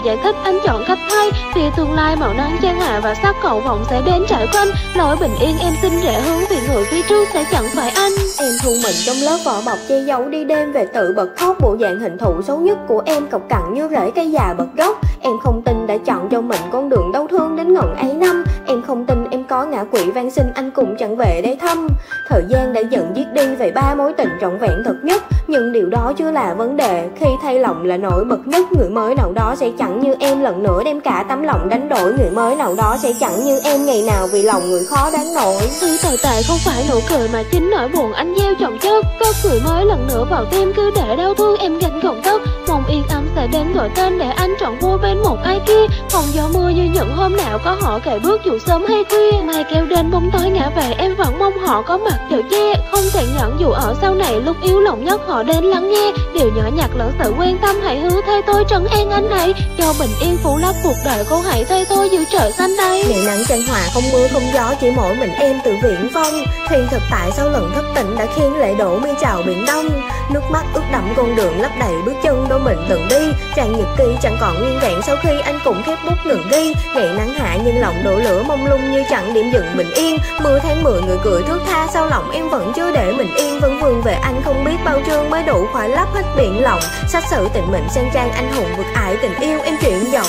anh chọn cách thay. Vì tương lai màu nắng trang hòa và sắc cầu vọng sẽ đến trải quanh. Lối bình yên em xin rẽ hướng vì người phía trước sẽ chẳng phải anh. Em thu mình trong lớp vỏ bọc che giấu đi đêm về tự bật khóc. Bộ dạng hình thù xấu nhất của em cọc cằn như rễ cây già bật gốc. Em không tin đã chọn cho mình con đường đau thương đến ngần ấy năm. Em không tin em có ngã quỵ van xin anh cũng chẳng về để thăm. Thời gian đã dần giết đi về ba mối tình trọn vẹn thật nhất. Nhưng điều đó chưa là vấn đề. Khi thay lòng là nổi bật nhất. Người mới nào đó sẽ chẳng như em lần nữa đem cả tấm lòng đánh đổi. Người mới nào đó sẽ chẳng như em ngày nào vì lòng người khó đáng nổi. Thứ tồi tệ không phải nụ cười mà chính nỗi buồn anh gieo trọng chất. Có người mới lần nữa vào tim cứ để đau thương em gánh gồng tóc. Mong yên ấm sẽ đến gọi tên để anh trọn vui bên một ai kia. Phòng gió mưa như những hôm nào có họ kề bước dù sớm hay khuya. Mai kéo đến bóng tối ngã về em vẫn mong họ có mặt chở che. Không thể nhận dù ở sau này lúc yếu lòng nhất họ đến lắng nghe. Điều nhỏ nhặt lẫn sự quan tâm hãy hứa thay tôi trấn an anh hãy cho bình yên phủ lấp cuộc đời cô hãy thay tôi giữ trời xanh đây. Ngày nắng chan hòa không mưa không gió chỉ mỗi mình em từ viễn vông. Thuyền thực tại sau lần thất tình đã khiến lệ đổ mi chào biển đông. Nước mắt ướt đẫm con đường lấp đầy bước chân đôi mình từng đi. Trang nhật ký chẳng còn nguyên vẹn sau khi anh cùng khép bút ngừng ghi. Ngày nắng hạ nhưng lòng đổ lửa mông lung như chẳng điểm dừng bình yên. Mưa tháng mười người cười thước tha sau lòng em vẫn chưa để mình yên. Vẫn vương về anh không biết bao chương mới đủ khỏa lấp hết biển lòng. Sách sử tình mình sang trang anh hùng vực ải tình yêu em chuyển dòng.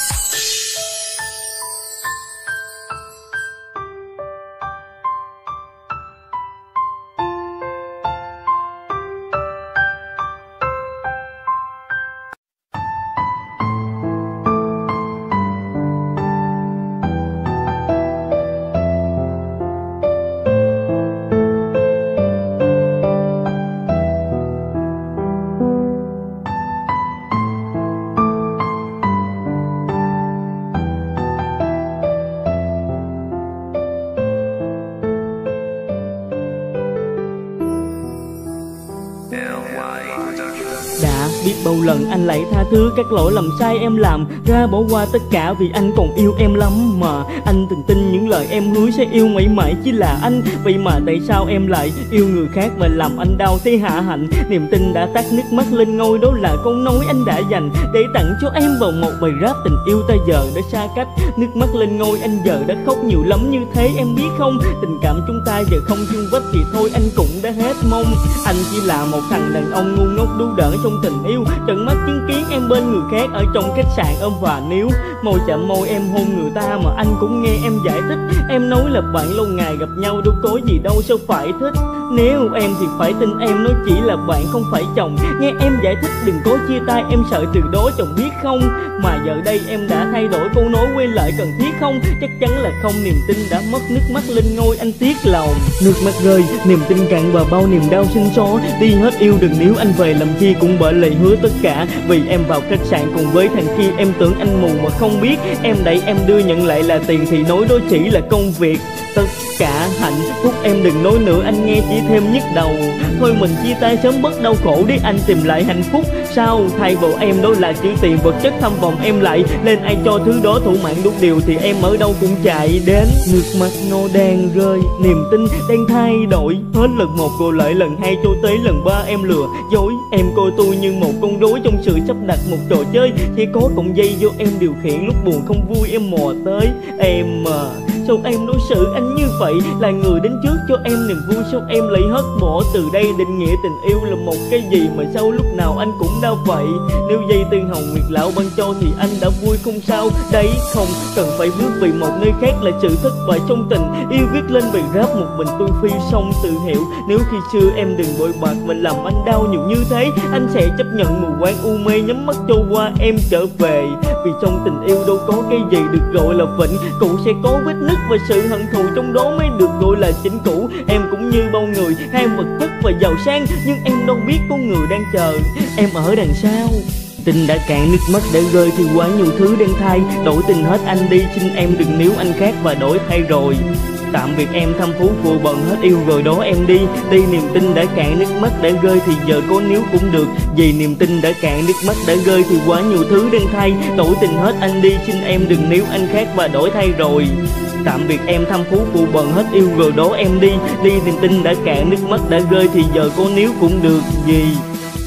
Đã biết bao lần anh lại tha thứ các lỗi lầm sai em làm ra, bỏ qua tất cả vì anh còn yêu em lắm mà. Anh từng tin những lời em hứa sẽ yêu mãi mãi chỉ là anh. Vậy mà tại sao em lại yêu người khác và làm anh đau thế hạ hạnh. Niềm tin đã tắt nước mắt lên ngôi, đó là câu nói anh đã dành để tặng cho em vào một bài rap. Tình yêu ta giờ đã xa cách, nước mắt lên ngôi anh giờ đã khóc nhiều lắm như thế em biết không. Tình cảm chúng ta giờ không chung vết thì thôi anh cũng đã hết mong. Anh chỉ là một thằng đàn ông ngu ngốc đu đỡn trong tình yêu, tận mắt chứng kiến em bên người khác ở trong khách sạn ôm và níu. Môi chạm môi em hôn người ta mà anh cũng nghe em giải thích. Em nói là bạn lâu ngày gặp nhau đâu có gì đâu sao phải thích. Nếu em thì phải tin em nói chỉ là bạn không phải chồng. Nghe em giải thích đừng có chia tay em sợ từ đó chồng biết không. Mà giờ đây em đã thay đổi câu nói quay lại cần thiết không. Chắc chắn là không, niềm tin đã mất, nước mắt lên ngôi anh tiếc lòng. Nước mắt rơi, niềm tin cạn và bao niềm đau sinh xó. Đi hết yêu đừng níu anh về làm chi cũng bởi lời hứa tất cả. Vì em vào khách sạn cùng với thằng kia em tưởng anh mù mà không biết. Em đẩy em đưa nhận lại là tiền thì nói đó chỉ là công việc. Tất cả hạnh phúc em đừng nói nữa anh nghe chỉ thêm nhức đầu. Thôi mình chia tay sớm bớt đau khổ để anh tìm lại hạnh phúc. Sao thay vào em đó là chữ tiền vật chất thăm vòng em lại. Nên ai cho thứ đó thủ mạng đúng điều thì em ở đâu cũng chạy đến. Nước mắt ngô đang rơi, niềm tin đang thay đổi. Hết lần một rồi lại lần hai cho tới lần ba em lừa dối. Em coi tôi như một con rối trong sự sắp đặt một trò chơi. Chỉ có cọng dây do em điều khiển, lúc buồn không vui em mò tới. Em mà sao em đối xử anh như vậy, là người đến trước cho em niềm vui sao em lại hất bỏ. Từ đây định nghĩa tình yêu là một cái gì mà sao lúc nào anh cũng đau vậy. Nếu dây tương hồng nguyệt lão ban cho thì anh đã vui không sao. Đấy không cần phải bước vì một nơi khác là sự thất bại trong tình yêu. Viết lên bài rap một mình tôi phi song tự hiểu. Nếu khi xưa em đừng bội bạc và làm anh đau nhiều như thế, anh sẽ chấp nhận mù quáng u mê nhắm mắt cho qua em trở về. Vì trong tình yêu đâu có cái gì được gọi là vĩnh cũ, sẽ có vết nứt và sự hận thù trong đó mới được gọi là chính cũ. Em cũng như bao người ham vật chất và giàu sang, nhưng em đâu biết có người đang chờ em ở đằng sau. Tình đã cạn nước mắt đã rơi thì quá nhiều thứ đang thay. Đổi tình hết anh đi, xin em đừng níu anh khác và đổi thay rồi. Tạm biệt em thăm phú phụ bận hết yêu rồi đó em đi. Đi niềm tin đã cạn nước mắt đã rơi thì giờ có níu cũng được. Vì niềm tin đã cạn nước mắt đã rơi thì quá nhiều thứ đang thay. Đổi tình hết anh đi, xin em đừng níu anh khác và đổi thay rồi. Tạm biệt em thăm phú phụ bận hết yêu rồi đó em đi. Đi niềm tin đã cạn nước mắt đã rơi thì giờ có níu cũng được. Vì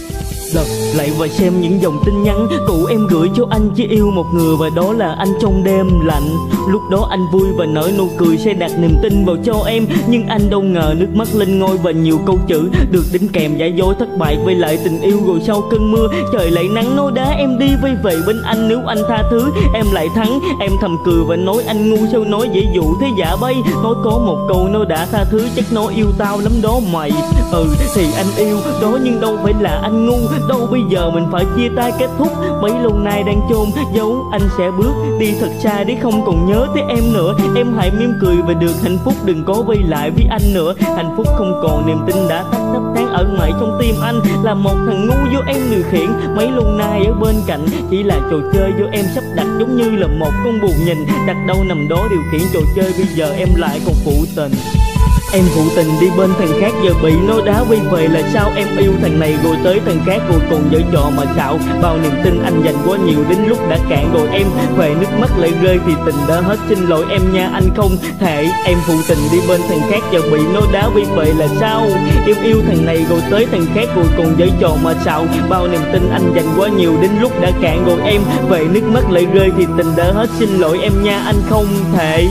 Lật lại và xem những dòng tin nhắn cũ em gửi cho anh, chỉ yêu một người và đó là anh trong đêm lạnh. Lúc đó anh vui và nở nụ cười sẽ đặt niềm tin vào cho em, nhưng anh đâu ngờ nước mắt lên ngôi và nhiều câu chữ được đính kèm giả dối thất bại với lại tình yêu. Rồi sau cơn mưa trời lại nắng nối đá em đi vây về bên anh, nếu anh tha thứ em lại thắng. Em thầm cười và nói anh ngu sao nói dễ dụ thế giả bay, nói có một câu nó đã tha thứ chắc nó yêu tao lắm đó mày. Ừ thì anh yêu đó nhưng đâu phải là anh ngu đâu, bây giờ mình phải chia tay kết thúc bấy lâu nay đang chôn giấu. Anh sẽ bước đi thật xa để không còn nhớ tới em nữa, em hãy mỉm cười và được hạnh phúc, đừng có quay lại với anh nữa. Hạnh phúc không còn, niềm tin đã tắt thấp tháng ở mãi trong tim anh, là một thằng ngu do em điều khiển mấy lâu nay ở bên cạnh, chỉ là trò chơi do em sắp đặt giống như là một con buồn nhìn đặt đâu nằm đó điều khiển trò chơi. Bây giờ em lại còn phụ tình, em phụ tình đi bên thằng khác giờ bị nó đá quay về là sao? Em yêu thằng này rồi tới thằng khác rồi còn giở trò mà xạo, bao niềm tin anh dành quá nhiều đến lúc đã cạn rồi em về nước mắt lại rơi thì tình đã hết. Xin lỗi em nha anh không thể, em phụ tình đi bên thằng khác giờ bị nó đá quay về là sao? Em yêu thằng này rồi tới thằng khác rồi còn giở trò mà xạo, bao niềm tin anh dành quá nhiều đến lúc đã cạn rồi em về nước mắt lại rơi thì tình đã hết. Xin lỗi em nha anh không thể.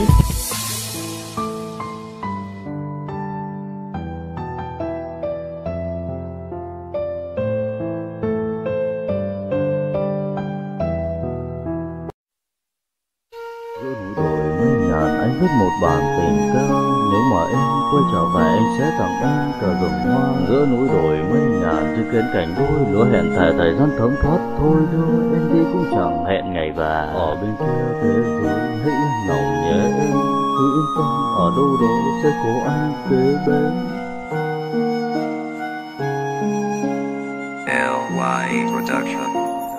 Viết một bản tình ca, nếu mà em quay trở về anh sẽ tặng em cả rừng hoa. Giữa núi đồi mây nhàn trên kênh cảnh đôi lúa hẹn thề thời gian thấm thoát thôi đưa em đi cũng chẳng hẹn ngày và ở bên kia thế giới hãy yên lòng nhé em, cứ yên tâm ở đâu đó sẽ có anh kế bên. L Y Production.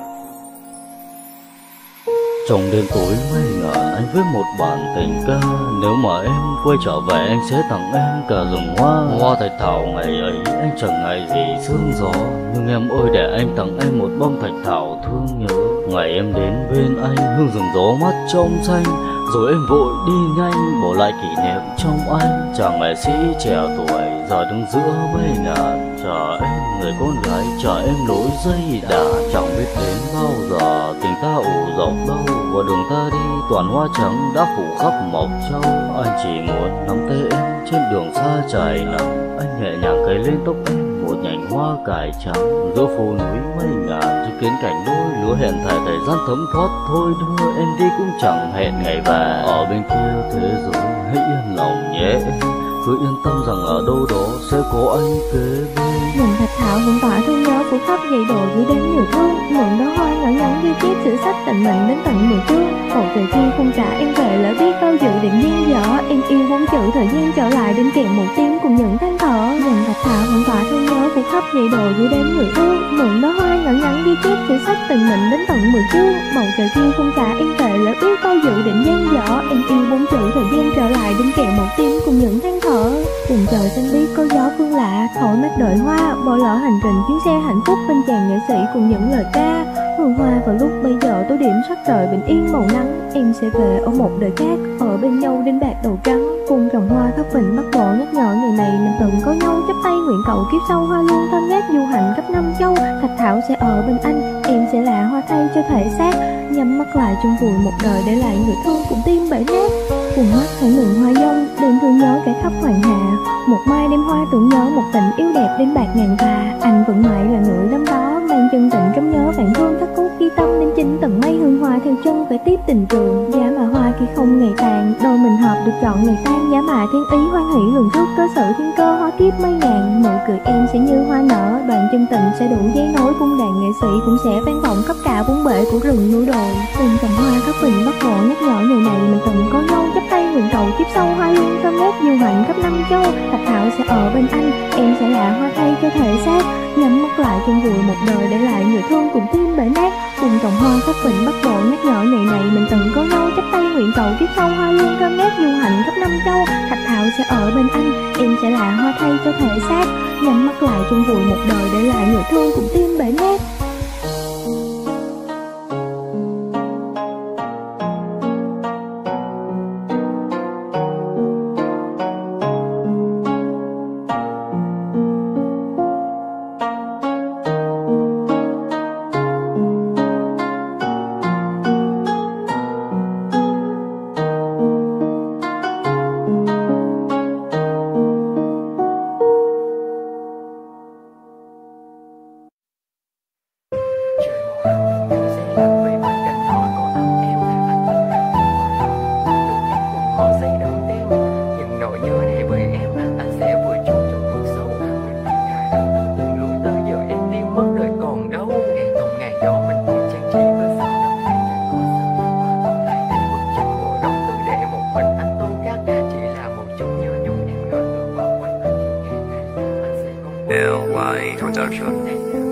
Trong đêm tối mây ngàn anh viết một bản tình ca, nếu mà em quay trở về anh sẽ tặng em cả rừng hoa. Hoa thạch thảo ngày ấy anh chẳng ngày gì sương gió, nhưng em ơi để anh tặng em một bông thạch thảo thương nhớ. Ngày em đến bên anh hương rừng gió mắt trong xanh, rồi em vội đi nhanh bỏ lại kỷ niệm trong anh. Chàng nghệ sĩ trẻ tuổi giờ đứng giữa mây ngàn, chờ em người con gái chờ em nối dây đàn. Chẳng biết đến bao giờ tình ta ủ dọc đâu, và đường ta đi toàn hoa trắng đã phủ khắp mộc châu. Anh chỉ muốn nắm tay em trên đường xa trải nắng, anh nhẹ nhàng cấy lên tóc em một nhành hoa cải trắng. Giữa phố núi mây ngàn trên kiến cảnh đôi lúa hẹn thề thời gian thấm thoát thôi đưa em đi cũng chẳng hẹn ngày về. Ở bên kia thế giới hãy yên lòng nhé em, cứ yên tâm rằng ở đâu đó sẽ có anh kế bên. Nhìn thạch thảo vẫn tỏa thương nhớ phủ khắp dây đồ gửi đến người thương, mượn đó hoa nhỏ nhắn ghi chép sử sách tình mình đến tận mười chương. Bầu trời kia không trả em về lỡ biết bao dự định duyên dở, em yêu bốn chữ thời gian trở lại đến kèm một tiếng cùng những than thở. Nhìn thạch thảo vẫn tỏa thương nhớ phủ khắp dây đồ gửi đến người thương, mượn đó hoa nhỏ nhắn ghi chép sử sách tình mình đến tận mười chương. Bầu trời kia không trả em về lỡ biết bao dự định duyên dở, em yêu bốn chữ thời gian trở lại đến kèm một tiếng cùng những than thở. Vùng trời xanh biếc có gió phương lạ thổi mắt đợi hoa, bỏ lỡ hành trình chuyến xe hạnh phúc bên chàng nghệ sĩ cùng những lời ca. Hương hoa vào lúc bây giờ tối điểm sắc trời bình yên màu nắng, em sẽ về ở một đời khác ở bên nhau đến bạc đầu trắng. Cùng trồng hoa khắp vịnh Bắc Bộ nhắc nhở ngày này mình từng có nhau, chắp tay nguyện cầu kiếp sau hoa luôn thơm ngát du hành khắp năm châu. Thạch thảo sẽ ở bên anh, em sẽ là hoa thay cho thể xác, nhắm mắt lại chung vùi một đời để lại người thương cùng tim bể nát. Cùng mắt hãy ngừng hoa dông đêm thương nhớ kẻ khắp hoàng hà, một mai đêm hoa tưởng nhớ một tình yêu đẹp đến bạc ngàn tà. Anh vẫn mãi là người năm đó mang chân tình trong nhớ vạn thương khắc cốt ghi tâm đến chính tầng mây hương hoa theo chân về tiếp tình trường. Giá mà hoa khi không ngày tàn, đôi mình hợp được chọn ngày tan. Giá mà thiên ý hoan hỷ lường trước cơ sự thiên cơ hoa kiếp mây ngàn. Nụ cười em sẽ như hoa nở, đoạn chân tình sẽ đủ giấy nối. Cung đàn nghệ sĩ cũng sẽ vang vọng khắp cả bốn bể của rừng núi đồi. Từng trồng hoa khắp vịnh Bắc Bộ nhắc nhở ngày này mình từng có nhau, chắp tay nguyện cầu kiếp sau hoa luôn thơm ngát du hành khắp năm châu. Thạch thảo sẽ ở bên anh, em sẽ là hoa thay cho thể xác, nhắm mắt lại chung vùi một đời để lại người thương cùng tim bể nát. Cùng trồng hoa khắp vịnh Bắc Bộ nhắc nhở ngày này mình từng có nhau, chắp tay nguyện cầu kiếp sau hoa luôn thơm ngát du hành khắp năm châu. Thạch thảo sẽ ở bên anh, em sẽ là hoa thay cho thể xác, nhắm mắt lại chung vùi một đời để lại người thương cùng tim bể nát. Production.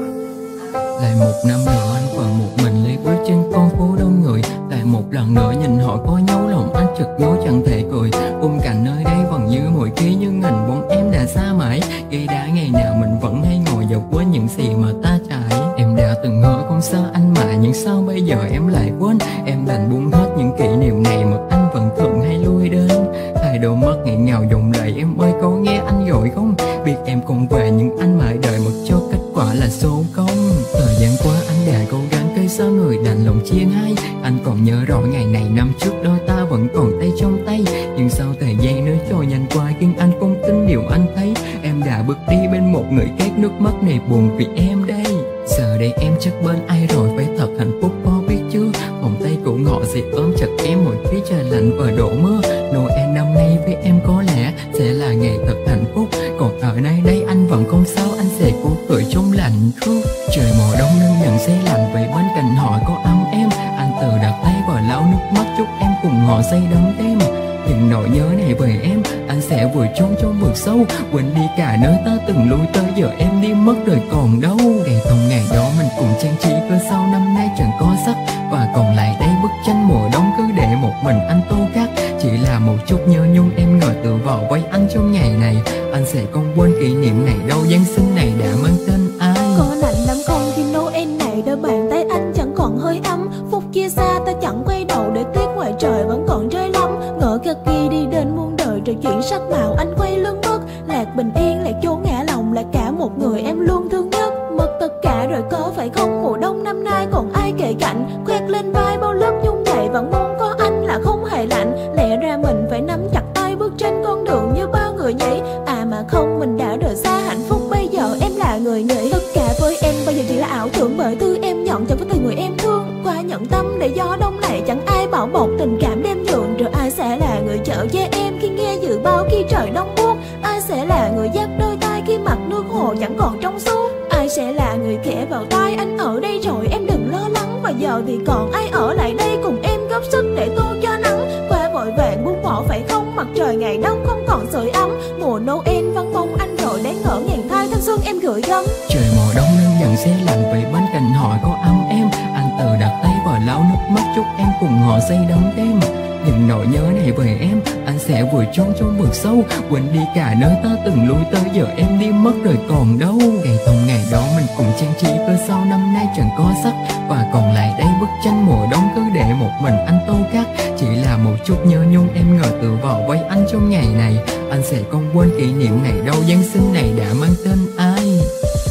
Lại một năm nữa anh còn một mình lê bước trên con phố đông người. Lại một lần nữa nhìn họ có nhau, lòng anh chợt nhói chẳng thể cười. Khung cảnh nơi đây vẫn như mọi khi, nhưng hình bóng em đã xa mãi. Gây đã ngày nào mình vẫn hay ngồi dọc quên những gì mà ta trải. Em đã từng hứa không xa anh mà, nhưng sao bây giờ em lại quên. Em đành buông hết những kỷ niệm này mà anh vẫn thường hay lui đến. Hai đôi mắt nghẹn ngào dòng lệ, em ơi có nghe anh gọi không? Biết em còn về nhưng anh mãi đợi một cho kết quả là số không. Thời gian qua anh đã cố gắng cây sao người đành lòng chia hai. Anh còn nhớ rõ ngày này năm trước đôi ta vẫn còn tay trong tay. Nhưng sau thời gian nữa trôi nhanh qua, nhưng anh không tin điều anh thấy. Em đã bước đi bên một người khác, nước mắt này buồn vì em đây. Giờ đây em chắc bên ai rồi, phải thật hạnh phúc có biết chưa? Vòng tay của họ dì ôm chặt em mỗi khi trời lạnh và đổ mưa. Noel năm nay với em có lẽ sẽ là ngày thật hạnh phúc. Còn ở nơi đây anh vẫn không sao, anh sẽ cố cười trong lạnh khúc. Trời mùa đông nên nhận xe lạnh, vậy bên cạnh họ có ấm em. Anh tự đặt tay vào lau nước mắt, chúc em cùng họ say đắm đêm. Những nỗi nhớ này về em, anh sẽ vùi chôn trong vực sâu. Quên đi cả nơi ta từng lui tới, giờ em đi mất rồi còn đâu. Ngày thông ngày đó mình cùng trang trí, cơ sau năm nay chẳng có sắc. Và còn lại đây bức tranh mùa đông cứ để một mình anh tô cắt. Chỉ là một chút nhớ nhung em ngồi tựa vào vai anh trong ngày này. Anh sẽ không quên kỷ niệm này đâu, Giáng sinh này đã mang tên ai. Có lạnh lắm con khi Noel này, đôi bàn tay anh chẳng còn hơi ấm. Phút chia xa ta chẳng quay đầu, để tiếc ngoài trời vẫn còn rơi lắm. Ngỡ cả khi đi đến muôn đời rồi chuyển sắc màu, anh quay lưng mất. Lạc bình yên, lạc chốn ngã lòng, là cả một người em luôn thương nhất. Mất tất cả rồi có phải không? Mùa đông năm nay còn ai kề cạnh, khoét lên vai bao lớp nhung dậy, vẫn muốn có anh là không hề lạnh. Lẽ ra mình phải nắm chặt tay bước trên con đường như bao người nhỉ. À mà không, mình đã rời xa hạnh phúc, bây giờ em là người nghĩ. Tất cả với em bây giờ chỉ là ảo tưởng, bởi thứ em nhận chẳng có từ người em thương. Qua nhận tâm để gió đông này chẳng ai bảo bọc tình cảm đem nhường. Rồi ai sẽ là người chở che em khi nghe dự báo khi trời đông buốt? Ai sẽ là người dắt đôi tay khi mặt nước hồ chẳng còn trong suốt? Ai sẽ là người khẽ vào tai anh ở đây rồi em đừng lo lắng? Và giờ thì còn ai ở lại đây cùng em góp sức để tô cho nắng? Qua vội vàng buông bỏ phải không? Mặt trời ngày đông không còn sưởi ấm. Mùa Noel vắng bóng anh rồi đáng ngỡ ngàn thai thanh xuân em gửi gắm. Trời mùa đông nên dần xe lạnh, vậy bên cạnh họ có ấm em. Anh tự đặt tay vào lau nước mắt, chúc em cùng họ say đắm đêm. Những nỗi nhớ này về em, anh sẽ vùi chôn trong vực sâu. Quên đi cả nơi ta từng lui tới, giờ em đi mất rồi còn đâu. Ngày thông ngày đó mình cùng trang trí, cơ sau năm nay chẳng có sắc. Và còn lại đây bức tranh mùa đông cứ để một mình anh tô cắt. Chỉ là một chút nhớ nhung em ngờ tựa vào vai anh trong ngày này. Anh sẽ không quên kỷ niệm này đâu, Giáng sinh này đã mang tên ai.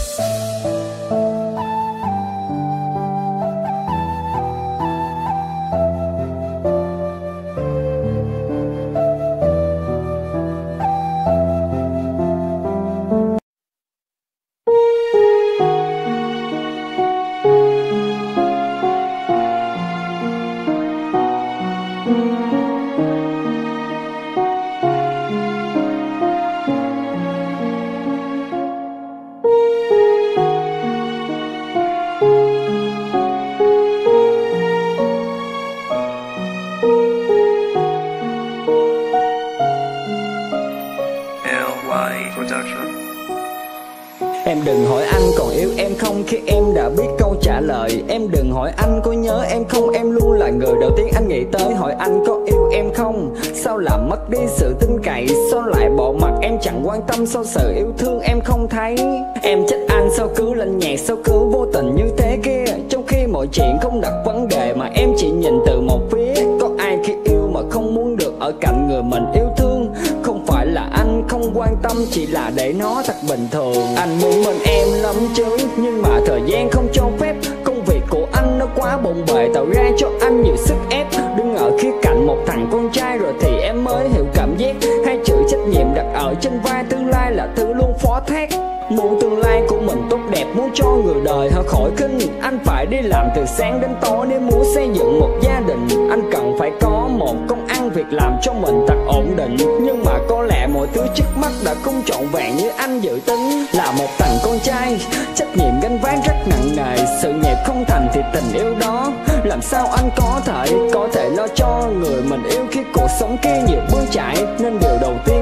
Em đừng hỏi anh còn yêu em không khi em đã biết câu trả lời. Em đừng hỏi anh có nhớ em không, em luôn là người đầu tiên anh nghĩ tới. Hỏi anh có yêu em không, sao làm mất đi sự tin cậy? Sao lại bỏ mặt em chẳng quan tâm, sao sự yêu thương em không thấy? Em trách anh sao cứ lạnh nhạt, sao cứ vô tình như thế kia. Trong khi mọi chuyện không đặt vấn đề mà em chỉ nhìn từ một phía. Có ai khi yêu mà không muốn được ở cạnh người mình yêu thương? Không phải là anh không quan tâm, chỉ là để nó thật bình thường. Anh muốn bên em lắm chứ, nhưng mà thời gian không cho phép. Công việc của anh nó quá bộn bề, tạo ra cho anh nhiều sức ép. Đứng ở khía cạnh một thằng con trai rồi thì em mới hiểu cảm giác. Hai chữ trách nhiệm đặt ở trên vai, tương lai là thứ luôn phó thác. Muốn tương lai của mình tốt đẹp, muốn cho người đời họ khỏi khinh. Anh phải đi làm từ sáng đến tối nếu muốn xây dựng một gia đình. Anh cần phải có một công ăn việc làm cho mình thật ổn định. Nhưng mà có lẽ mọi thứ trước mắt đã không trọn vẹn như anh dự tính. Là một thằng con trai, trách nhiệm gánh vác rất nặng nề. Sự nghiệp không thành thì tình yêu đó làm sao anh có thể Có thể lo cho người mình yêu khi cuộc sống kia nhiều bươn chải. Nên điều đầu tiên nghĩ đến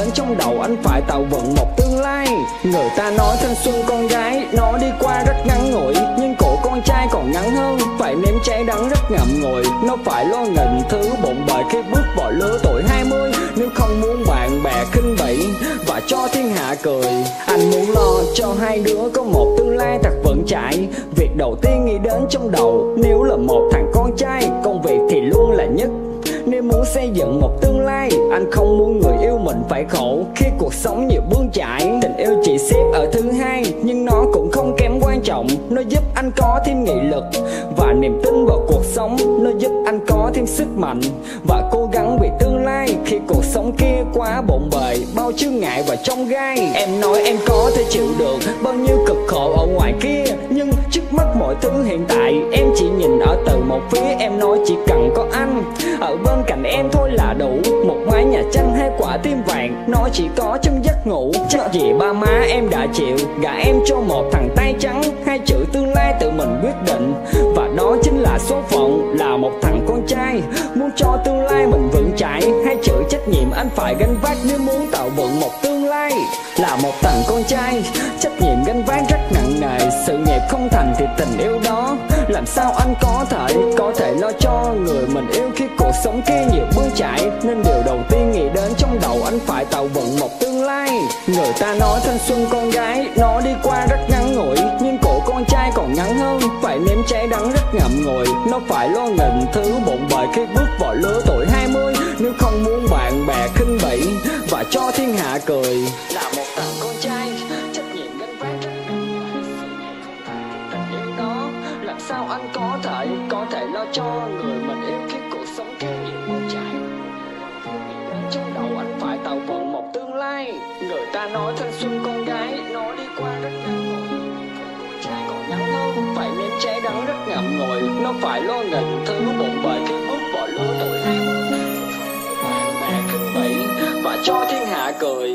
trong đầu anh phải tạo dựng một tương lai. Người ta nói thanh xuân con gái nó đi qua rất ngắn ngủi, nhưng cổ con trai còn ngắn hơn, phải nếm cháy đắng rất ngậm ngùi. Nó phải lo nghìn thứ bộn bề khi bước vào lứa tuổi hai mươi, nếu không muốn bạn bè khinh bỉ và cho thiên hạ cười. Anh muốn lo cho hai đứa có một tương lai thật vững chãi. Việc đầu tiên nghĩ đến trong đầu nếu là một thằng con trai, công việc thì luôn là nhất. Nếu muốn xây dựng một tương lai, anh không muốn người yêu mình phải khổ khi cuộc sống nhiều bươn chải. Tình yêu chỉ xếp ở thứ hai, nhưng nó cũng không kém quan trọng. Nó giúp anh có thêm nghị lực và niềm tin vào cuộc sống. Nó giúp anh có thêm sức mạnh và cố gắng vì tương lai khi cuộc sống kia quá bộn bề, bao chướng ngại và trong gai. Em nói em có thể chịu được bao nhiêu cực khổ ở ngoài kia, nhưng trước mắt mọi thứ hiện tại em chỉ nhìn ở từ một phía. Em nói chỉ cần có anh ở bên cạnh em thôi là đủ, một mái nhà tranh hay quả tim vàng nó chỉ có trong giấc ngủ. Chắc gì ba má em đã chịu gả em cho một thằng tay trắng, hai chữ tương lai tự mình quyết định và đó chính là số phận. Là một thằng con trai muốn cho tương lai mình vững chãi, hai chữ trách nhiệm anh phải gánh vác nếu muốn tạo dựng một tương lai. Là một thằng con trai trách nhiệm gánh vác rất nặng nề, sự nghiệp không thành thì tình yêu đó làm sao anh có thể có thể lo cho người mình yêu khi cuộc sống kia nhiều bươn chải. Nên điều đầu tiên nghĩ đến trong đầu anh phải tạo dựng một tương lai. Người ta nói thanh xuân con gái nó đi qua rất ngắn ngủi, nhưng cổ con trai còn ngắn hơn, phải nếm cháy đắng rất ngậm ngùi. Nó phải lo nghìn thứ bộn bề khi bước vào lứa tuổi hai mươi, nếu không muốn bạn bè khinh bỉ và cho thiên hạ cười. Là một thằng con trai trách nhiệm gánh vác rất nặng nề, tình yêu đó làm sao anh có thể có thể lo cho người mình yêu khi cuộc sống kia nhiều bươn chải. Trong đầu anh phải tạo dựng một tương lai. Người ta nói thanh xuân con gái nó đi qua rất ngắn ngủi, con trai còn ngắn hơn, phải nếm cháy đắng rất ngậm ngùi. Nó phải lo nghìn thứ bộn bề khi bước vào lứa tuổi hai mươi, bạn bè khinh bỉ và cho thiên hạ cười.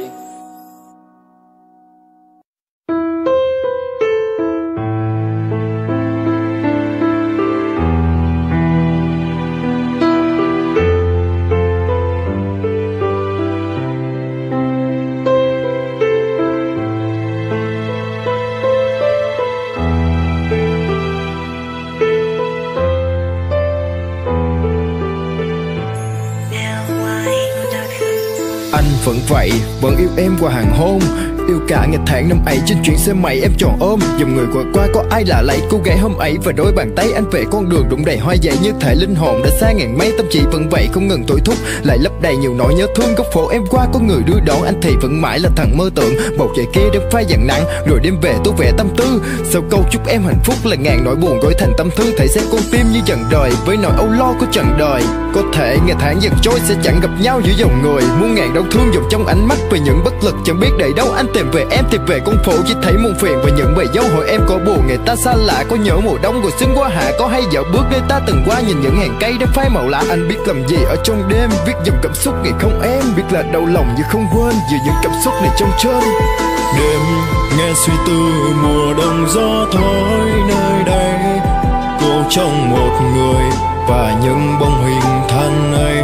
Vẫn vậy, vẫn yêu em qua hàng hôn, yêu cả ngày tháng năm ấy. Trên chuyến xe máy em tròn ôm dòng người qua qua có ai lạ lấy cô gái hôm ấy, và đôi bàn tay anh về con đường đụng đầy hoa dại như thể linh hồn đã xa ngàn mây. Tâm trí vẫn vậy không ngừng thổi thúc, lại lấp đầy nhiều nỗi nhớ thương. Góc phố em qua có người đưa đón anh thì vẫn mãi là thằng mơ tưởng. Bầu trời kia đang phai dần nắng rồi đêm về tôi vẽ tâm tư, sau câu chúc em hạnh phúc là ngàn nỗi buồn gói thành tâm thư. Thể xem con tim như dần đời với nỗi âu lo của trần đời. Có thể ngày tháng dần trôi sẽ chẳng gặp nhau giữa dòng người, muôn ngàn đau thương dòng trong ánh mắt về những bất lực chẳng biết để đâu. Anh tìm về em tìm về con phố chỉ thấy muôn phiền và những bầy dấu hỏi em có buồn người ta xa lạ. Có nhớ mùa đông rồi xuân qua hạ, có hay dạo bước nơi ta từng qua nhìn những hàng cây đã phai màu lạ. Anh biết làm gì ở trong đêm, viết dòng cảm xúc ngày không em, biết là đau lòng nhưng không quên giữa những cảm xúc này trong chân. Đêm nghe suy tư mùa đông gió thổi nơi đây, cô trong một người và những bóng hình thân ấy.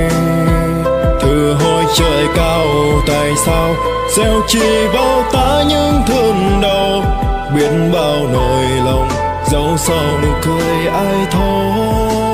Thử hỏi trời cao tại sao gieo chỉ vào ta những thương đau, biết bao nỗi lòng dẫu sao nụ cười ai thôi.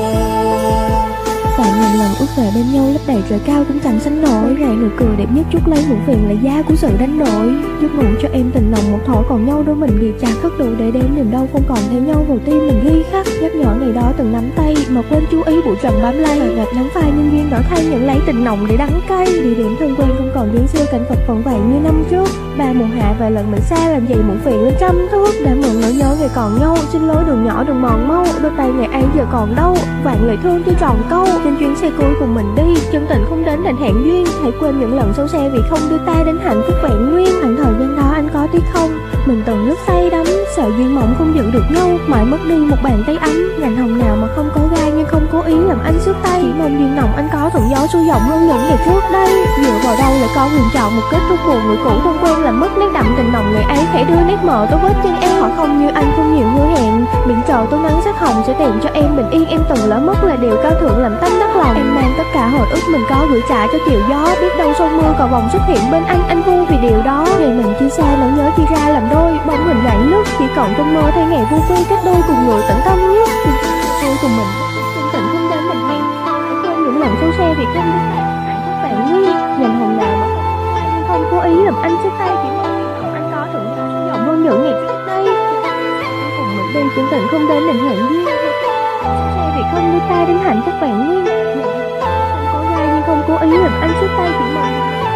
Vạn ngàn lần ước về bên nhau lấp đầy trời cao cũng chẳng sánh nổi. Rạng nụ cười đẹp nhất chút lấy muộn phiền là da của sự đánh đổi. Giấc ngủ cho em tình lòng một thỏi còn nhau, đôi mình ghi chặt khắc đủ để đến niềm đau không còn theo nhau vào tim mình ghi khắc. Nhắc nhở ngày đó từng nắm tay mà quên chú ý bụi trần bám lai, gạt nắng phai nhân duyên đổi thay nhận lấy tình nồng để đắng cay. Địa điểm thân quen không còn duyên xưa, cảnh vật vẫn vậy như năm trước. Ba mùa hạ và lần mình xa làm gì muộn phiền lên trăm thước. Đã mượn nỗi nhớ ngày còn nhau, xin lỗi đường nhỏ đừng mòn mau. Đôi tay ngày ấy giờ còn đâu, vạn lời thương chưa tròn câu. Trên chuyến xe cuối cùng mình đi, chân tình không đến đành hẹn duyên. Hãy quên những lần xấu xe vì không đưa ta đến hạnh phúc vẹn nguyên. Hẳn thời gian đó anh có tiếc không? Mình từng rất say đắm, sợ duyên mộng không giữ được nhau, mãi mất đi một bàn tay ấm. Ngành hồng nào mà không có gai nhưng không cố ý làm anh xước tay. Chỉ mong duyên nồng anh có thuận gió xuôi dòng hơn những ngày trước đây. Dựa vào đâu lại có quyền chọn một kết thúc buồn, người cũ thân quen làm mất nét đậm tình nồng ngày ấy, khẽ đưa nét mờ tới vết chân em. Họ không như anh không nhiều hứa hẹn, biển trời tô nắng sắc hồng sẽ tìm cho em bình yên. Em từng lỡ mất là điều cao thượng làm tấm đắc lòng. Em mang tất cả hồi ức mình có gửi trả cho chiều gió, biết đâu sau mưa cầu vồng xuất hiện bên anh, anh vui vì điều đó. Ngày mình chia xa nỗi nhớ chia ra làm đôi, bóng hình đoạn nước chỉ còn trong mơ thay ngày vui quên cách đôi cùng người tận tâm nhất. Tôi cùng mình chân tình không đến mình hay quên những lần sâu xe vì không biết hạnh phúc bạn nguyên nhìn hồng nào mà không, không cố ý làm anh chia tay, chỉ mong anh có thượng ta sâu rộng hơn những ngày trước đây. Cùng mình đi chân tình không đến mình hẹn duyên sâu xe vì không đưa ta đến hạnh phúc bạn nguyên không có gai nhưng không cố ý làm anh chia tay, chỉ mong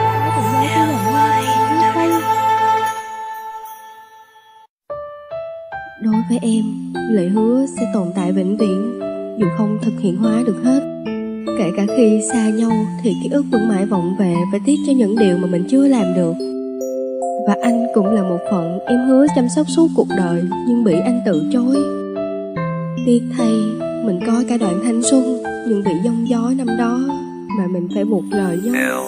đối với em, lời hứa sẽ tồn tại vĩnh viễn, dù không thực hiện hóa được hết. Kể cả khi xa nhau thì ký ức vẫn mãi vọng về và tiếc cho những điều mà mình chưa làm được. Và anh cũng là một phận em hứa chăm sóc suốt cuộc đời nhưng bị anh từ chối. Tiếc thay, mình có cả đoạn thanh xuân nhưng bị giông gió năm đó mà mình phải buộc lời nhau.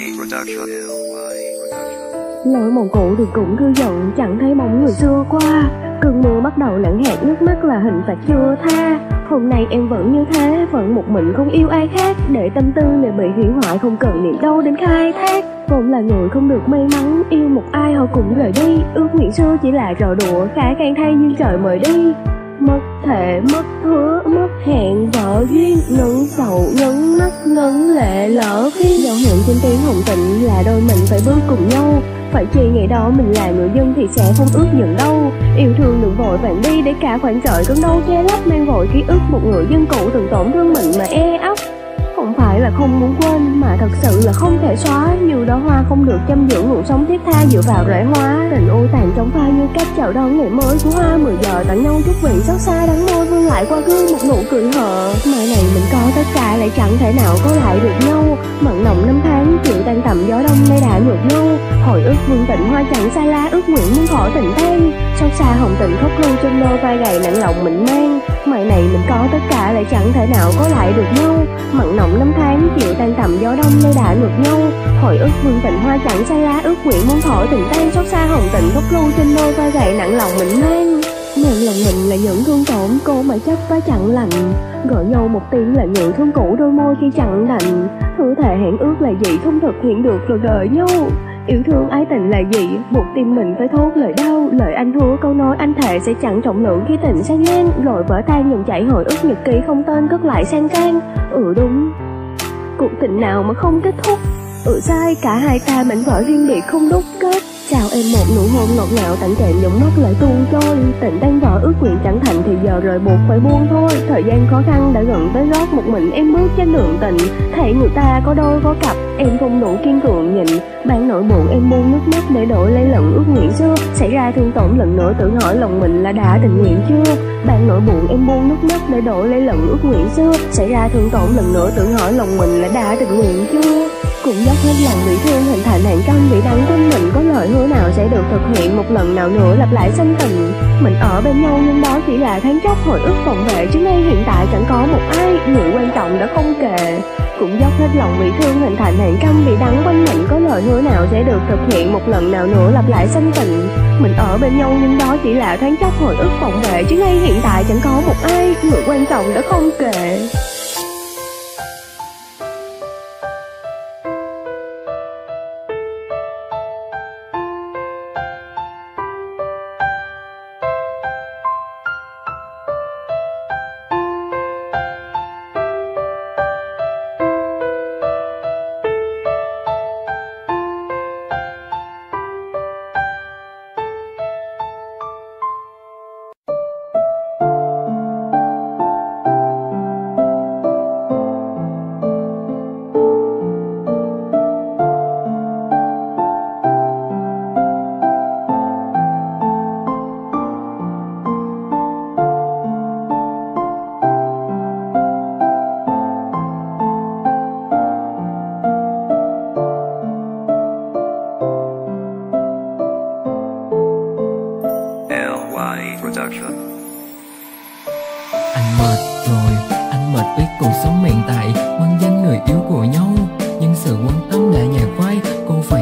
Nỗi mộng cũ được cũng thư giận, chẳng thấy bóng người xưa qua. Cơn mưa bắt đầu lặng hạt nước mắt là hình phạt chưa tha. Hôm nay em vẫn như thế, vẫn một mình không yêu ai khác. Để tâm tư này bị hủy hoại không cần niềm đau đến khai thác. Vốn là người không được may mắn, yêu một ai họ cũng rời đi. Ước nguyện xưa chỉ là trò đùa, khá khen thay nhưng trời mời đi. Mất thể, mất hứa, mất hẹn vợ duyên. Ngấn sầu, ngấn mắt, ngấn lệ lỡ khi giao hẹn trên tiếng hồng tịnh là đôi mình phải bước cùng nhau. Phải chi ngày đó mình là người dân thì sẽ không ước giận đâu. Yêu thương đừng vội vàng đi để cả khoảng trời cơn đau che lấp. Mang vội ký ức một người dân cũ từng tổn thương mình mà e ấp. Không phải là không muốn quên mà thật sự là không thể xóa. Như đó hoa không được chăm dưỡng nguồn sống thiết tha dựa vào rễ hoa. Tình u tàn trong pha như cách chào đón ngày mới của hoa. Mười giờ tặng nhau chút vị xót xa đắng môi vương lại qua gương một nụ cười hờ. Mai này mình có tất cả lại chẳng thể nào có lại được nhau. Mặn nồng năm tháng chịu tan tầm gió đông nay đã ngược nhau. Hồi ức vương tịnh hoa chẳng xa lá ước nguyện muốn khỏi tình tan. Xót xa hồng tình khóc ru trên đôi vai gầy nặng lòng mình mang. Mai này mình có tất cả lại chẳng thể nào có lại được nhau. Mặn nồng năm tháng chịu tan tầm gió đông nay đã ngược nhau. Hồi ức vương tịnh hoa chẳng xa lá ước nguyện muốn khỏi tình tan. Xót xa hồng tình khóc ru trên đôi vai gầy nặng lòng mình mang. Nhận lòng mình là những thương tổn cô mà chấp và chẳng lành. Gọi nhau một tiếng là người thương cũ đôi môi khi chẳng đành. Hứa thề hẹn ước là gì không thực hiện được rồi đợi nhau. Yêu thương ái tình là gì buộc tim mình phải thốt lời đau. Lời anh hứa câu nói anh thề sẽ chẳng trọng lượng khi tình sang ngang. Rồi vỡ tan dòng chảy hồi ức nhật ký không tên cất lại sang can. Ừ đúng, cuộc tình nào mà không kết thúc. Ừ sai, cả hai ta mảnh vỡ riêng biệt không đúc kết. Chào em một nụ hôn ngọt ngào tặng kèm dòng mắt lại tuôn trôi. Tình tan vỡ ước nguyện chẳng thành thì giờ rồi buộc phải buông thôi. Thời gian khó khăn đã gần tới gót một mình em bước trên đường tình. Thấy người ta có đôi có cặp em không đủ kiên cường nhìn. Ban nỗi buồn em buông nước mắt để đổi lấy lần ước nguyện xưa. Xảy ra thương tổn lần nữa tự hỏi lòng mình là đã tình nguyện chưa. Ban nỗi buồn em buông nước mắt để đổi lấy lần ước nguyện xưa. Xảy ra thương tổn lần nữa tự hỏi lòng mình là đã tình nguyện chưa. Cũng dốc hết lòng bị thương hình thành hàng trăm vị đắng quanh mình. Có lời hứa nào sẽ được thực hiện một lần nào nữa lặp lại sanh tình. Mình ở bên nhau nhưng đó chỉ là tháng chốc hồi ức vọng về. Chứ ngay hiện tại chẳng có một ai, người quan trọng đã không kề. Cũng dốc hết lòng bị thương hình thành hàng trăm vị đắng quanh mình. Có lời hứa nào sẽ được thực hiện một lần nào nữa lặp lại sanh tình. Mình ở bên nhau nhưng đó chỉ là tháng chốc hồi ức vọng về. Chứ ngay hiện tại chẳng có một ai, người quan trọng đã không kề. Anh mệt rồi, anh mệt biết cuộc sống hiện tại, mang danh người yêu của nhau. Nhưng sự quan tâm đã nhạt phai, cô phải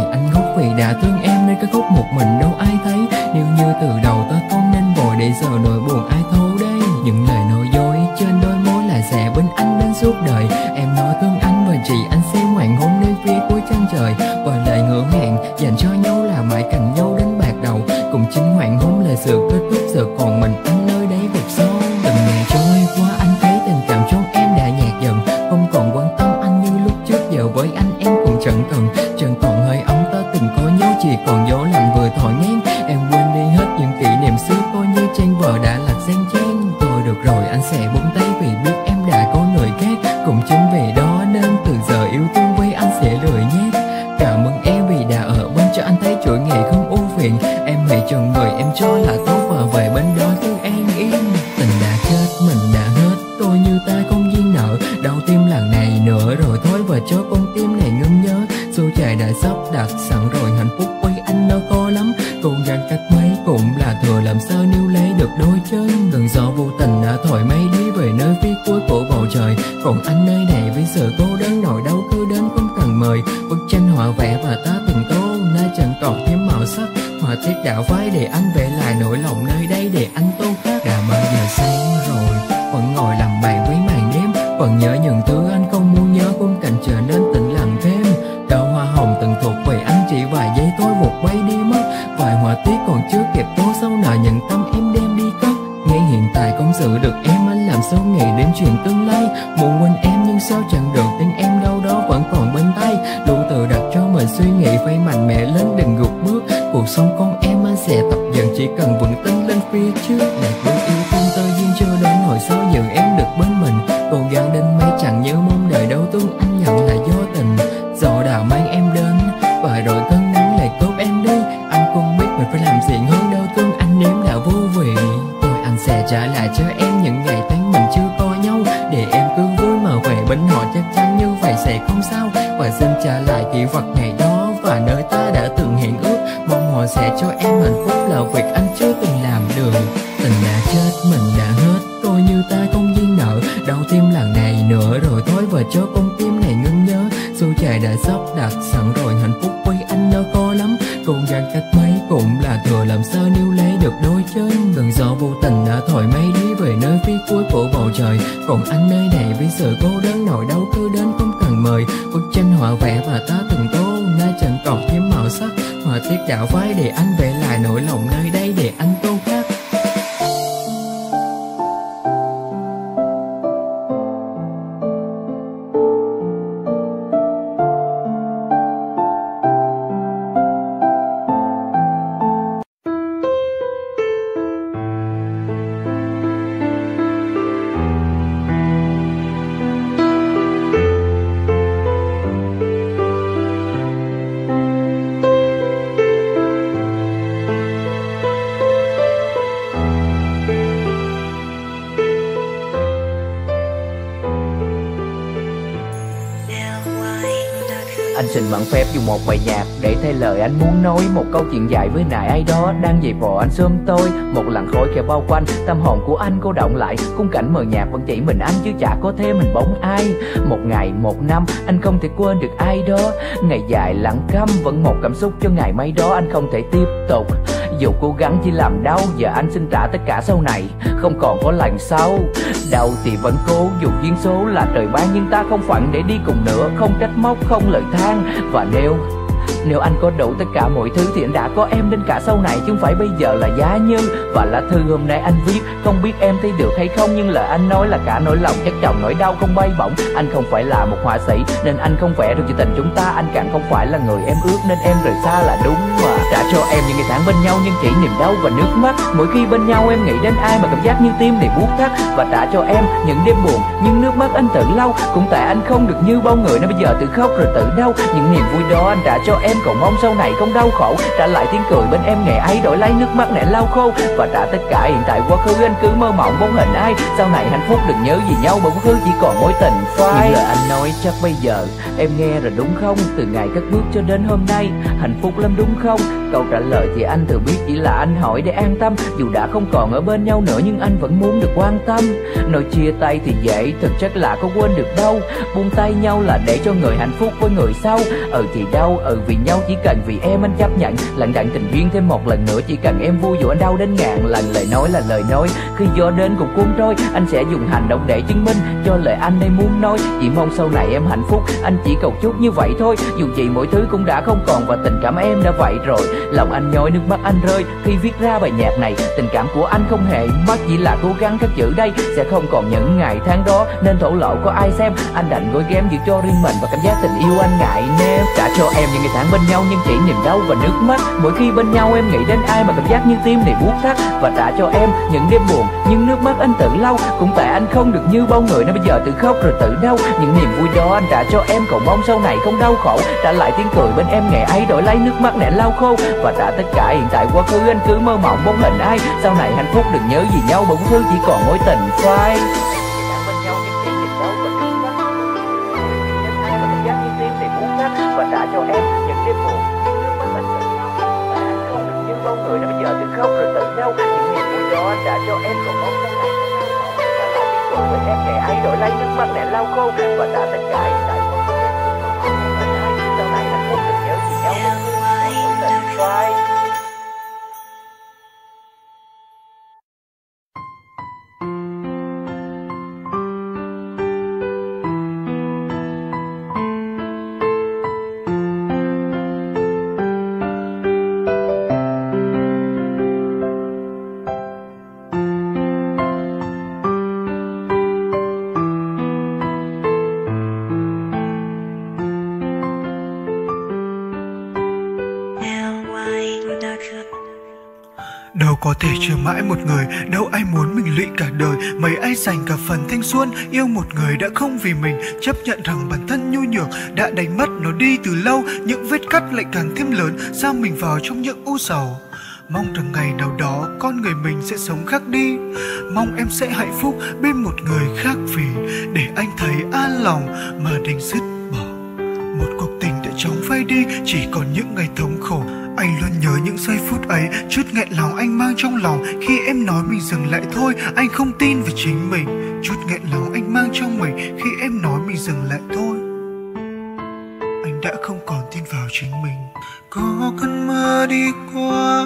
vàng hứa hẹn dành cho nhau là mãi cạnh nhau đến bạc đầu. Cùng chính hoàng hôn là sự kết thúc, giờ còn mình anh nơi đấy vực sâu. Từng ngày trôi qua anh thấy tình cảm trong em đã nhạt dần, không còn quan tâm anh như lúc trước. Giờ với anh em cũng chẳng cần, chẳng còn hơi ấm ta từng có nhau, chỉ còn gió lạnh vừa thổi ngang. Em quên đi hết những kỷ niệm xưa, coi như tranh vợ đã lật sang trang. Thôi được rồi anh sẽ buông tay vì biết em đã có người khác. Cũng chính vì đó nên từ giờ yêu thương với anh sẽ lười nhát. Cảm ơn em vì đã ở bên cho anh thấy chuỗi ngày không ưu phiền. Em hãy chọn người em cho là tốt và về bên đó cứ an yên. Tình đã chết mình đã hết, tôi như ta không duyên nợ. Đau tim lần này nữa rồi thôi và cho con tim này ngưng nhớ. Số trời đã sắp đặt sẵn rồi, hạnh phúc với anh nó khó lắm. Cố gắng cách mấy cũng là thừa, làm sao níu lấy được đôi chân. Gần gió vô tình đã thổi mây đi về nơi phía cuối của bầu trời. Còn anh nơi này với sự cô đơn nỗi đau cứ đến không cần mời. Bức tranh họa vẽ và ta từng tô nơi chẳng còn thêm màu sắc. Họa tiết đạo phái để anh vẽ lại nỗi lòng nơi đây để anh tô khác. Đã bao giờ sáng rồi vẫn ngồi làm bạn với màn đêm, vẫn nhớ những thứ anh không muốn nhớ, khung cảnh trở nên tĩnh lặng thêm. Đào hoa hồng từng thuộc về anh chỉ vài giây thôi vụt bay đi mất. Vài họa tiết còn chưa kịp tô sâu nợ nhận tâm em đem đi cất. Ngay hiện tại không giữ được em, anh làm sao nghĩ đến chuyện tương lai. Muốn quên em nhưng sao chẳng được, tên em đâu đó vẫn còn bên tay. Luôn tự đặt cho mình suy nghĩ phải mạnh mẽ lên đừng gục bước. Cuộc sống con em anh sẽ tập dần, chỉ cần vững tin lên phía trước. Lạc bước yêu thương tơ duyên cho đến hồi sau giữ em được bên mình. Cố gắng đến mấy chẳng nhớ mong đợi đâu thương anh nhận là do tình. Gió đào mang em đến và rồi cơn nắng lại cướp em đi. Anh không biết mình phải làm gì hơn đâu thương anh nếm là vô vị. Tôi anh sẽ trả lại cho em những ngày tháng mình chưa có nhau, để em cứ vui mà về bên họ chắc chắn như vậy sẽ không sao. Và xin trả lại kỷ vật ngày đó và nơi ta đã từng hẹn ước. Mong họ sẽ cho em hạnh phúc là việc anh chưa từng làm được. Tình đã chết mình đã hết, coi như ta không duyên nợ. Đau tim lần này nữa rồi thôi và cho con tim này ngưng nhớ. Số trời đã sắp đặt sẵn rồi, hạnh phúc với anh nó khó lắm. Cố gắng cách mấy cũng là thừa, làm sao níu lấy được đôi chân. Gần gió vô tình đã thổi mây đi về nơi phía cuối của bầu trời. Còn anh nơi này với sự cô đơn nỗi đau cứ đến không cần mời. Bức tranh họa vẽ và ta từng tô nơi chẳng còn thêm màu sắc. Họa tiết đạo phái để anh vẽ lại nỗi lòng nơi đây để anh tô khác. Anh xin mạn phép dùng một bài nhạc để thay lời anh muốn nói. Một câu chuyện dài với nại ai đó đang giày vò anh sớm tối. Một làn khói khẽ bao quanh, tâm hồn của anh cô động lại. Khung cảnh mờ nhạt vẫn chỉ mình anh chứ chả có thêm mình bóng ai. Một ngày một năm anh không thể quên được ai đó. Ngày dài lặng câm vẫn một cảm xúc cho ngày mai đó anh không thể tiếp tục. Dù cố gắng chỉ làm đau, giờ anh xin trả tất cả sau này, không còn có lần sau. Đau thì vẫn cố, dù duyên số là trời ban nhưng ta không phận để đi cùng nữa. Không trách móc, không lời than. Và nếu Nếu anh có đủ tất cả mọi thứ thì anh đã có em đến cả sau này, chứ không phải bây giờ là giá như. Và lá thư hôm nay anh viết, không biết em thấy được hay không, nhưng lời anh nói là cả nỗi lòng chất chồng nỗi đau không bay bổng. Anh không phải là một họa sĩ nên anh không vẽ được cho tình chúng ta. Anh càng không phải là người em ước nên em rời xa là đúng mà. Trả cho em những ngày tháng bên nhau nhưng chỉ niềm đau và nước mắt. Mỗi khi bên nhau em nghĩ đến ai mà cảm giác như tim này buốt thắt. Và trả cho em những đêm buồn nhưng nước mắt anh tự lau. Cũng tại anh không được như bao người nên bây giờ tự khóc rồi tự đau. Những niềm vui đó anh trả cho em, còn mong sau này không đau khổ. Trả lại tiếng cười bên em ngày ấy, đổi lấy nước mắt để lau khô. Và trả tất cả hiện tại quá khứ anh cứ mơ mộng bóng hình ai. Sau này hạnh phúc đừng nhớ gì nhau, bởi quá khứ chỉ còn mối tình phai. Những lời anh nói chắc bây giờ em nghe rồi đúng không? Từ ngày cất bước cho đến hôm nay hạnh phúc lắm đúng không? Câu trả lời thì anh thừa biết chỉ là anh hỏi để an tâm. Dù đã không còn ở bên nhau nữa nhưng anh vẫn muốn được quan tâm. Nói chia tay thì dễ, thực chất là có quên được đâu. Buông tay nhau là để cho người hạnh phúc với người sau. Ừ thì đau, ừ vì nhau chỉ cần vì em anh chấp nhận. Lận đận tình duyên thêm một lần nữa, chỉ cần em vui dù anh đau đến ngàn lần. Lời nói là lời nói, khi gió đến cũng cuốn trôi, anh sẽ dùng hành động để chứng minh cho lời anh đây muốn nói. Chỉ mong sau này em hạnh phúc, anh chỉ cầu chúc như vậy thôi. Dù gì mọi thứ cũng đã không còn và tình cảm em đã vậy rồi. Lòng anh nhói, nước mắt anh rơi khi viết ra bài nhạc này. Tình cảm của anh không hề mất, chỉ là cố gắng cất giữ đây. Sẽ không còn những ngày tháng đó nên thổ lộ có ai xem. Anh đành gói ghém giữ cho riêng mình và cảm giác tình yêu anh ngại nêm. Trả cho em những ngày tháng bên nhau nhưng chỉ niềm đau và nước mắt. Mỗi khi bên nhau em nghĩ đến ai mà cảm giác như tim này buốt thắt. Và trả cho em những đêm buồn nhưng nước mắt anh tự lau. Cũng tại anh không được như bao người nên bây giờ tự khóc rồi tự đau. Những niềm vui đó anh trả cho em, cầu mong sau này không đau khổ. Trả lại tiếng cười bên em ngày ấy, đổi lấy nước mắt để lau khô. Và trả tất cả hiện tại quá khứ anh cứ mơ mộng bóng hình ai. Sau này hạnh phúc đừng nhớ gì nhau, bỗng thứ chỉ còn mối tình phai. Và trả cho em những đêm buồn nước mắt anh tự lau. Và anh không được như bao người nên bây giờ tự khóc rồi tự đau. Những niềm vui đó anh trả cho em, cầu mong sau này không đau khổ. Trả lại tiếng cười bên em ngày ấy, đổi lấy nước mắt để lau khô. Và trả tất cả hiện tại quá khứ anh cứ mơ mộng bóng hình ai. Sau này hạnh phúc đừng nhớ gì nhau, bỗng thứ chỉ còn mối tình phai. Đâu có thể chờ mãi một người, đâu ai muốn mình lụy cả đời. Mấy ai dành cả phần thanh xuân yêu một người đã không vì mình. Chấp nhận rằng bản thân nhu nhược đã đánh mất nó đi từ lâu. Những vết cắt lại càng thêm lớn, sao mình vào trong những u sầu. Mong rằng ngày nào đó con người mình sẽ sống khác đi. Mong em sẽ hạnh phúc bên một người khác, vì để anh thấy an lòng mà đành dứt bỏ. Một cuộc tình đã chóng phai đi, chỉ còn những ngày thống khổ. Anh luôn nhớ những giây phút ấy, chút nghẹn lòng anh mang trong lòng. Khi em nói mình dừng lại thôi, anh không tin về chính mình. Chút nghẹn lòng anh mang trong mình, khi em nói mình dừng lại thôi, anh đã không còn tin vào chính mình. Có cơn mưa đi qua,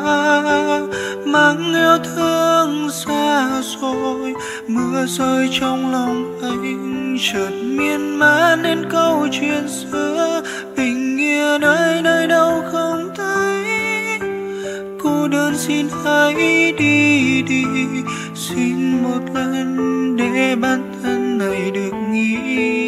mang yêu thương xa rồi. Mưa rơi trong lòng anh, chợt miên man đến câu chuyện xưa. Bình yên nơi nơi đâu không thấy, cô đơn xin hãy đi đi. Xin một lần để bản thân này được nghỉ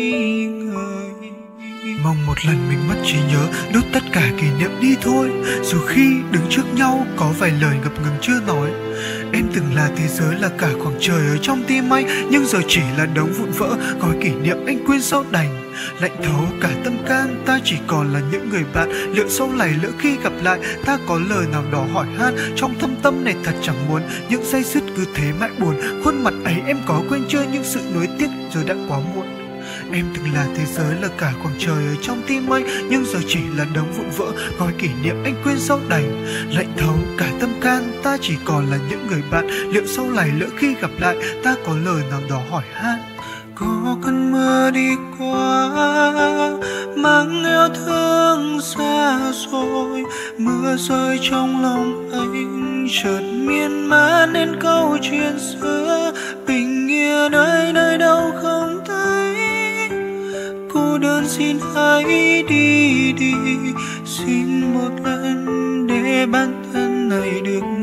ngơi. Mong một lần mình mất trí nhớ, đốt tất cả kỷ niệm đi thôi. Dù khi đứng trước nhau có vài lời ngập ngừng chưa nói. Em từng là thế giới, là cả khoảng trời ở trong tim anh, nhưng giờ chỉ là đống vụn vỡ. Gói kỷ niệm anh quên sao đành. Lạnh thấu cả tâm can, ta chỉ còn là những người bạn. Liệu sau này lỡ khi gặp lại, ta có lời nào đó hỏi han. Trong thâm tâm này thật chẳng muốn những giây dứt cứ thế mãi buồn. Khuôn mặt ấy em có quên chưa, những sự nuối tiếc rồi đã quá muộn. Em từng là thế giới, là cả khoảng trời ở trong tim anh, nhưng giờ chỉ là đống vụn vỡ. Gói kỷ niệm anh quên sao đành. Lạnh thấu cả tâm can, ta chỉ còn là những người bạn. Liệu sau này lỡ khi gặp lại, ta có lời nào đó hỏi han. Có cơn mưa đi qua, mang yêu thương xa rồi. Mưa rơi trong lòng anh, chợt miên man đến câu chuyện xưa. Bình yên nơi nơi đâu không thấy, cô đơn xin hãy đi đi. Xin một lần để bản thân này được